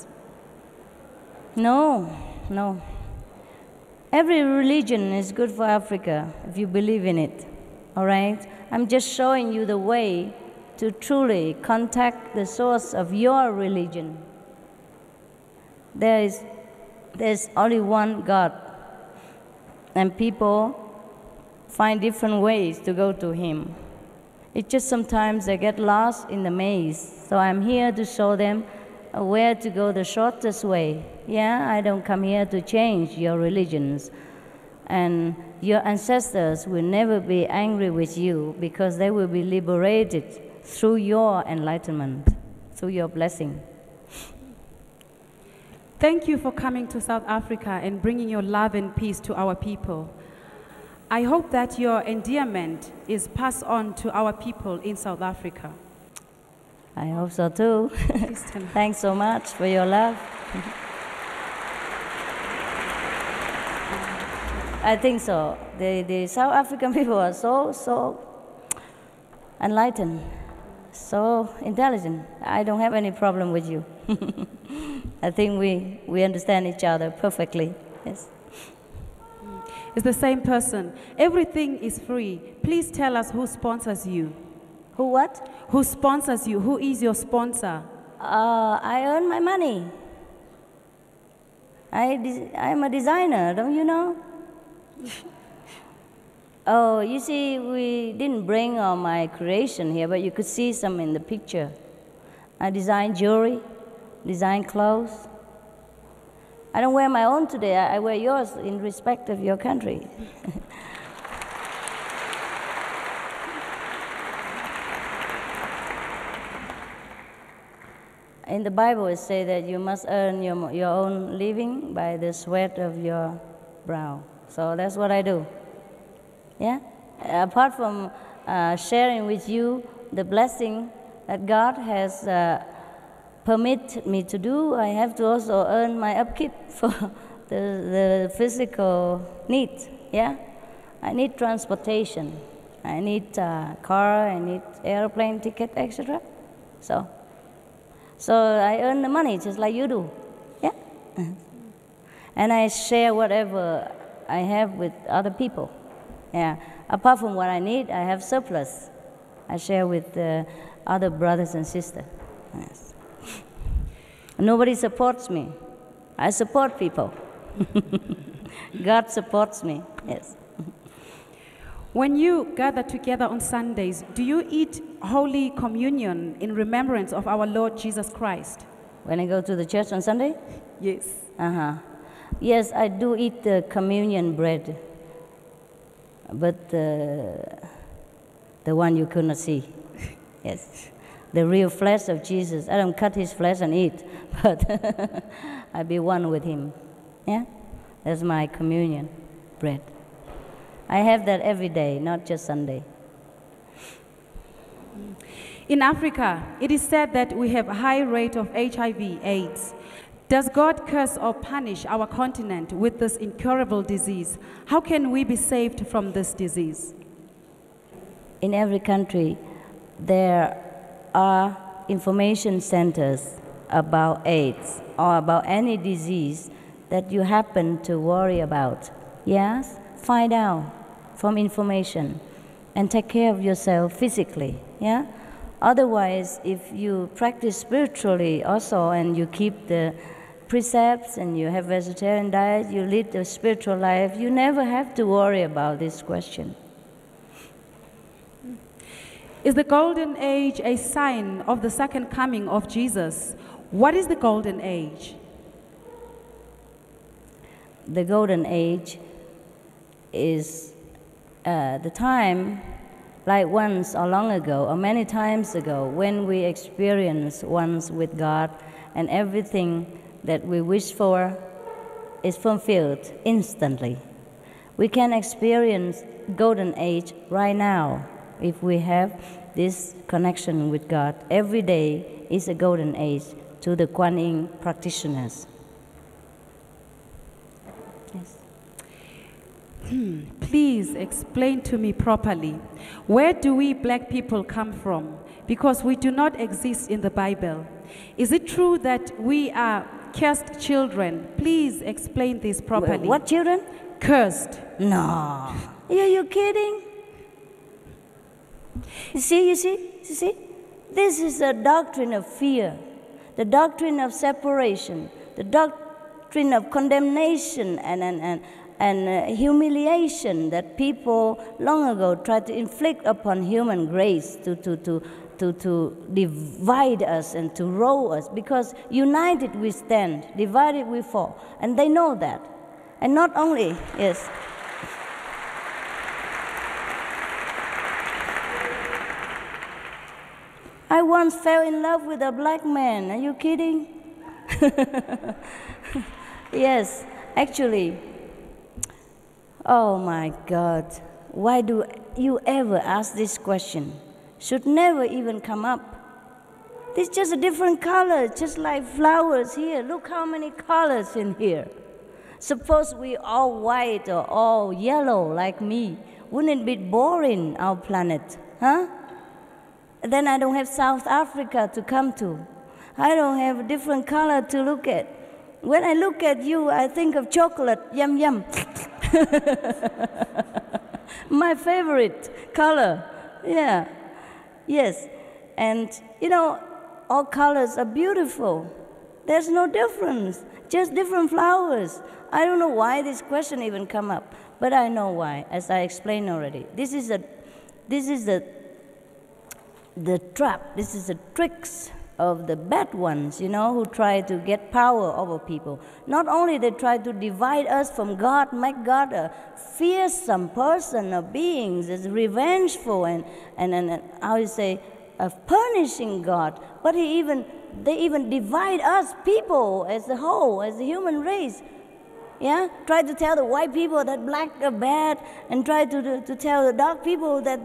No, no. Every religion is good for Africa if you believe in it. All right? I'm just showing you the way to truly contact the source of your religion. There's only one God, and people find different ways to go to Him. It's just sometimes they get lost in the maze. So I'm here to show them where to go the shortest way. Yeah, I don't come here to change your religions. And your ancestors will never be angry with you because they will be liberated through your enlightenment, through your blessing. Thank you for coming to South Africa and bringing your love and peace to our people. I hope that your endearment is passed on to our people in South Africa. I hope so too. Thanks so much for your love. I think so. The South African people are so enlightened, so intelligent. I don't have any problem with you. I think we understand each other perfectly. Yes. It's the same person. Everything is free. Please tell us who sponsors you. Who what? Who sponsors you? Who is your sponsor? I earn my money. I'm a designer, don't you know? Oh, you see, we didn't bring all my creation here, but you could see some in the picture. I design jewelry, design clothes. I don't wear my own today. I wear yours in respect of your country. In the Bible, it says that you must earn your own living by the sweat of your brow. So that's what I do. Yeah? Apart from sharing with you the blessing that God has permitted me to do, I have to also earn my upkeep for the physical needs. Yeah? I need transportation. I need car, I need airplane ticket, etc. So I earn the money just like you do. Yeah? And I share whatever I have with other people. Yeah. Apart from what I need, I have surplus. I share with other brothers and sisters. Yes. Nobody supports me. I support people. God supports me. Yes. When you gather together on Sundays, do you eat Holy Communion in remembrance of our Lord Jesus Christ? When I go to the church on Sunday? Yes. Yes, I do eat the communion bread, but the one you could not see. Yes. The real flesh of Jesus. I don't cut his flesh and eat, but I be one with him. Yeah? That's my communion bread. I have that every day, not just Sunday. In Africa, it is said that we have a high rate of HIV/AIDS. Does God curse or punish our continent with this incurable disease? How can we be saved from this disease? In every country, there are information centers about AIDS or about any disease that you happen to worry about. Yes? Find out from information and take care of yourself physically. Yeah? Otherwise, if you practice spiritually also and you keep the precepts and you have vegetarian diet, you lead a spiritual life, you never have to worry about this question. Is the golden age a sign of the second coming of Jesus? What is the golden age? The golden age is the time, like once or long ago, or many times ago, when we experience once with God and everything that we wish for is fulfilled instantly. We can experience golden age right now if we have this connection with God. Every day is a golden age to the Kuan Yin practitioners. Yes. Please explain to me properly, where do we black people come from? Because we do not exist in the Bible. Is it true that we are cursed children? Please explain this properly. What children? Cursed. No. Are you kidding? You see? This is a doctrine of fear, the doctrine of separation, the doctrine of condemnation and humiliation that people long ago tried to inflict upon human grace to divide us and to roll us. Because united we stand, divided we fall. And they know that. And not only, yes. I once fell in love with a black man. Are you kidding? Yes, actually. Oh my God. Why do you ever ask this question? Should never even come up. It's just a different color, just like flowers here. Look how many colors in here. Suppose we all white or all yellow like me. Wouldn't it be boring, our planet? Huh? Then I don't have South Africa to come to. I don't have a different color to look at. When I look at you, I think of chocolate, yum yum. My favorite color, yeah, yes. And you know, all colors are beautiful. There's no difference, just different flowers. I don't know why this question even come up, but I know why, as I explained already. This is the trap, this is the tricks of the bad ones, you know, who try to get power over people. Not only they try to divide us from God, make God a fearsome person or beings, that's revengeful and how you say, of punishing God, but he even they even divide us people as a whole, as the human race. Yeah, try to tell the white people that black are bad, and try to tell the dark people that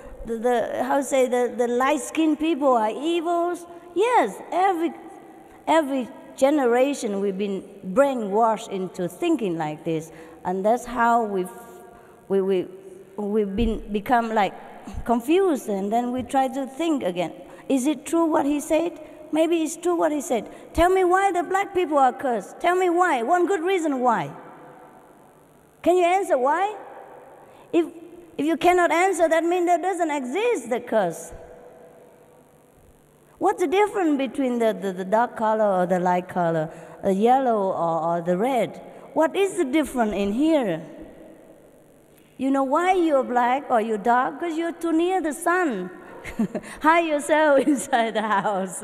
the light-skinned people are evils. Yes, every generation we've been brainwashed into thinking like this, and that's how we've become like confused, and then we try to think again. Is it true what he said? Maybe it's true what he said. Tell me why the black people are cursed. Tell me why. One good reason why. Can you answer why? If you cannot answer, that means there doesn't exist the curse. What's the difference between the dark color or the light color, the yellow or the red? What is the difference in here? You know why you're black or you're dark? Because you're too near the sun. Hide yourself inside the house.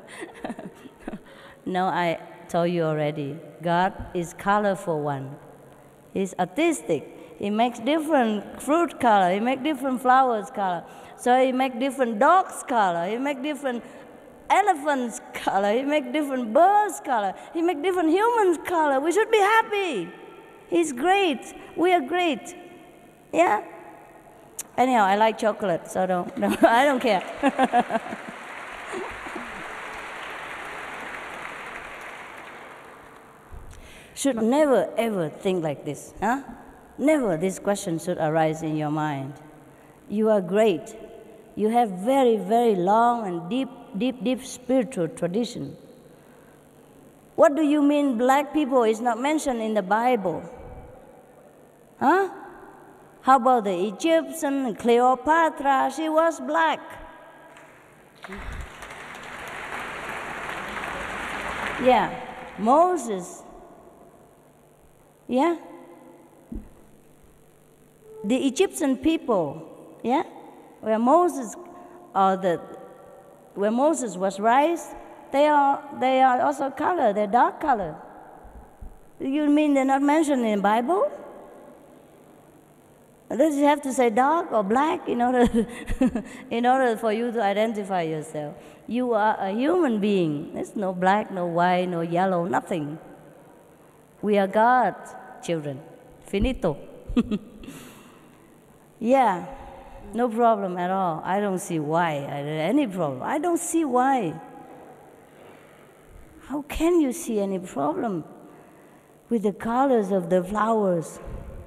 No, I told you already. God is colorful one. He's artistic. He makes different fruit color. He makes different flowers color. So he makes different dogs color. He makes different elephants color. He makes different birds color. He makes different humans color. We should be happy. He's great. We are great. Yeah? Anyhow, I like chocolate, so I don't care. Should never ever think like this, huh? Never this question should arise in your mind. You are great. You have very, very long and deep spiritual tradition. What do you mean black people is not mentioned in the Bible? Huh? How about the Egyptian, Cleopatra? She was black. Yeah, Moses. Yeah? The Egyptian people, yeah? Where Moses was raised, they are also color, they're dark color. You mean they're not mentioned in the Bible? Does it have to say dark or black in order for you to identify yourself? You are a human being. There's no black, no white, no yellow, nothing. We are God's children. Finito. Yeah, no problem at all. I don't see why. Any problem. I don't see why. How can you see any problem with the colors of the flowers?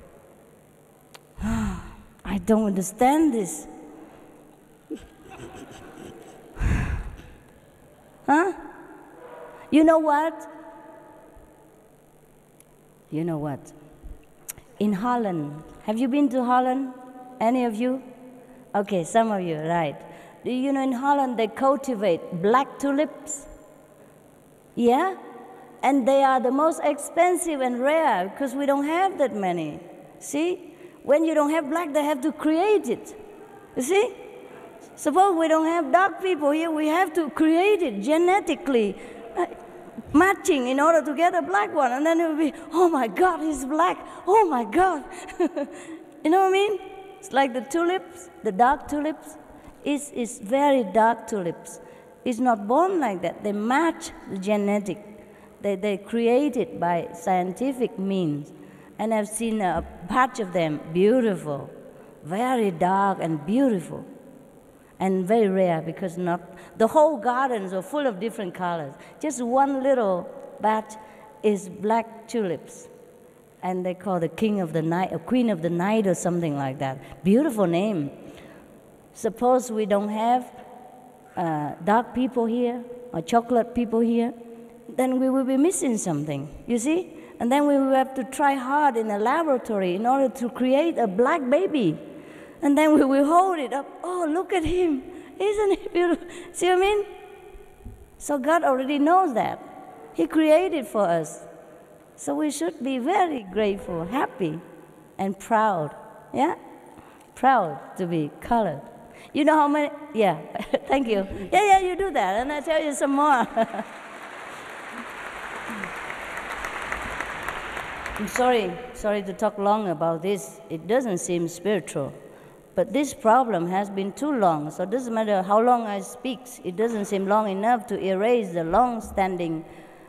I don't understand this. Huh? You know what? You know what? In Holland, have you been to Holland? Any of you? Okay, some of you, right. Do you know in Holland they cultivate black tulips? Yeah? And they are the most expensive and rare because we don't have that many. See? When you don't have black, they have to create it. You see? Suppose we don't have dark people here, we have to create it genetically, matching in order to get a black one. And then it will be, oh my God, he's black. Oh my God. You know what I mean? It's like the tulips, the dark tulips. It's very dark tulips. It's not born like that. They match the genetic. They create it by scientific means. And I've seen a patch of them, beautiful, very dark and beautiful, and very rare because not the whole gardens are full of different colors. Just one little batch is black tulips, and they call the king of the night, or queen of the night, or something like that. Beautiful name. Suppose we don't have dark people here or chocolate people here, then we will be missing something. You see? And then we will have to try hard in a laboratory in order to create a black baby. And then we will hold it up. Oh, look at him. Isn't he beautiful? See what I mean? So God already knows that. He created for us. So we should be very grateful, happy, and proud. Yeah? Proud to be colored. You know how many? Yeah, thank you. Yeah, you do that. And I'll tell you some more. I'm sorry to talk long about this. It doesn't seem spiritual. But this problem has been too long, so it doesn't matter how long I speak, it doesn't seem long enough to erase the long-standing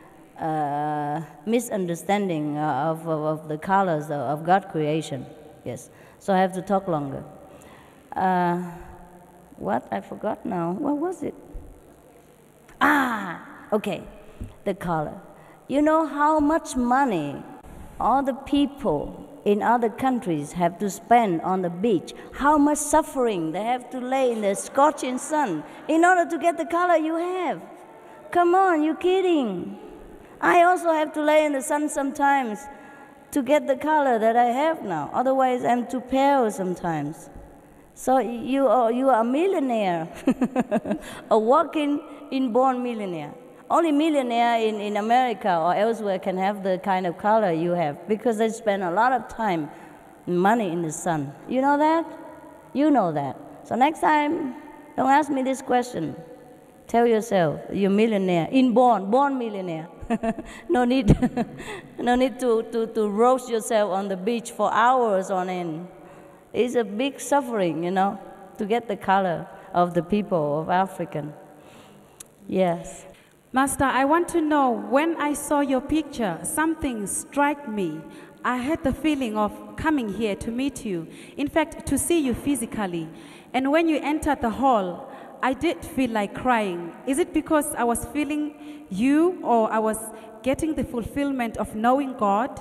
misunderstanding of the colors of God creation. Yes, so I have to talk longer. What? I forgot now. What was it? Okay, the color. You know how much money all the people in other countries have to spend on the beach, how much suffering they have to lay in the scorching sun in order to get the color you have. Come on, you're kidding. I also have to lay in the sun sometimes to get the color that I have now. Otherwise, I'm too pale sometimes. So you are a millionaire, a walking inborn millionaire. Only millionaire in America or elsewhere can have the kind of color you have because they spend a lot of time and money in the sun. You know that? You know that. So next time, don't ask me this question. Tell yourself, you're a millionaire, born millionaire. No need to roast yourself on the beach for hours on end. It's a big suffering, you know, to get the color of the people of African. Yes. Master, I want to know, when I saw your picture, something struck me. I had the feeling of coming here to meet you, in fact, to see you physically. And when you entered the hall, I did feel like crying. Is it because I was feeling you, or I was getting the fulfillment of knowing God?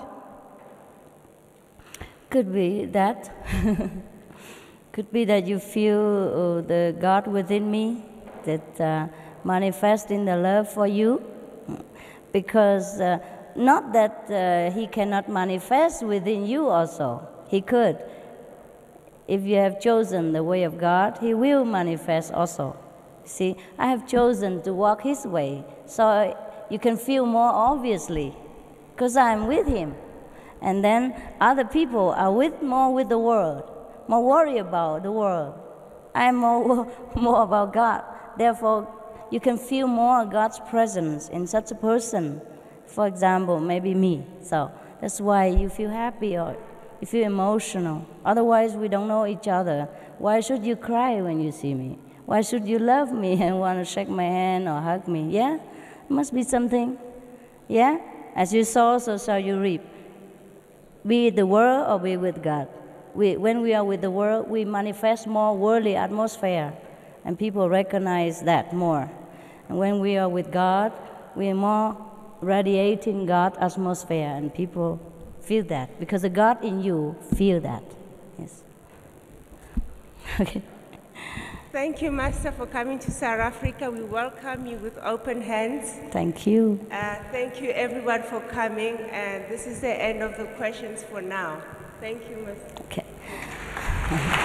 Could be that. Could be that you feel the God within me that manifest in the love for you, because not that he cannot manifest within you also. He could. If you have chosen the way of God, he will manifest also. See, I have chosen to walk his way, so you can feel more obviously, because I'm with him. And then other people are more with the world, more worried about the world. I'm more about God. Therefore, you can feel more God's presence in such a person. For example, maybe me. So that's why you feel happy or you feel emotional. Otherwise, we don't know each other. Why should you cry when you see me? Why should you love me and want to shake my hand or hug me? Yeah? It must be something. Yeah? As you sow, so shall you reap. Be with the world or be with God. When we are with the world, we manifest more worldly atmosphere, and people recognize that more. And when we are with God, we are more radiating God atmosphere, and people feel that, because the God in you feel that. Yes. Okay. Thank you, Master, for coming to South Africa. We welcome you with open hands. Thank you. Thank you, everyone, for coming. And this is the end of the questions for now. Thank you, Master. Okay.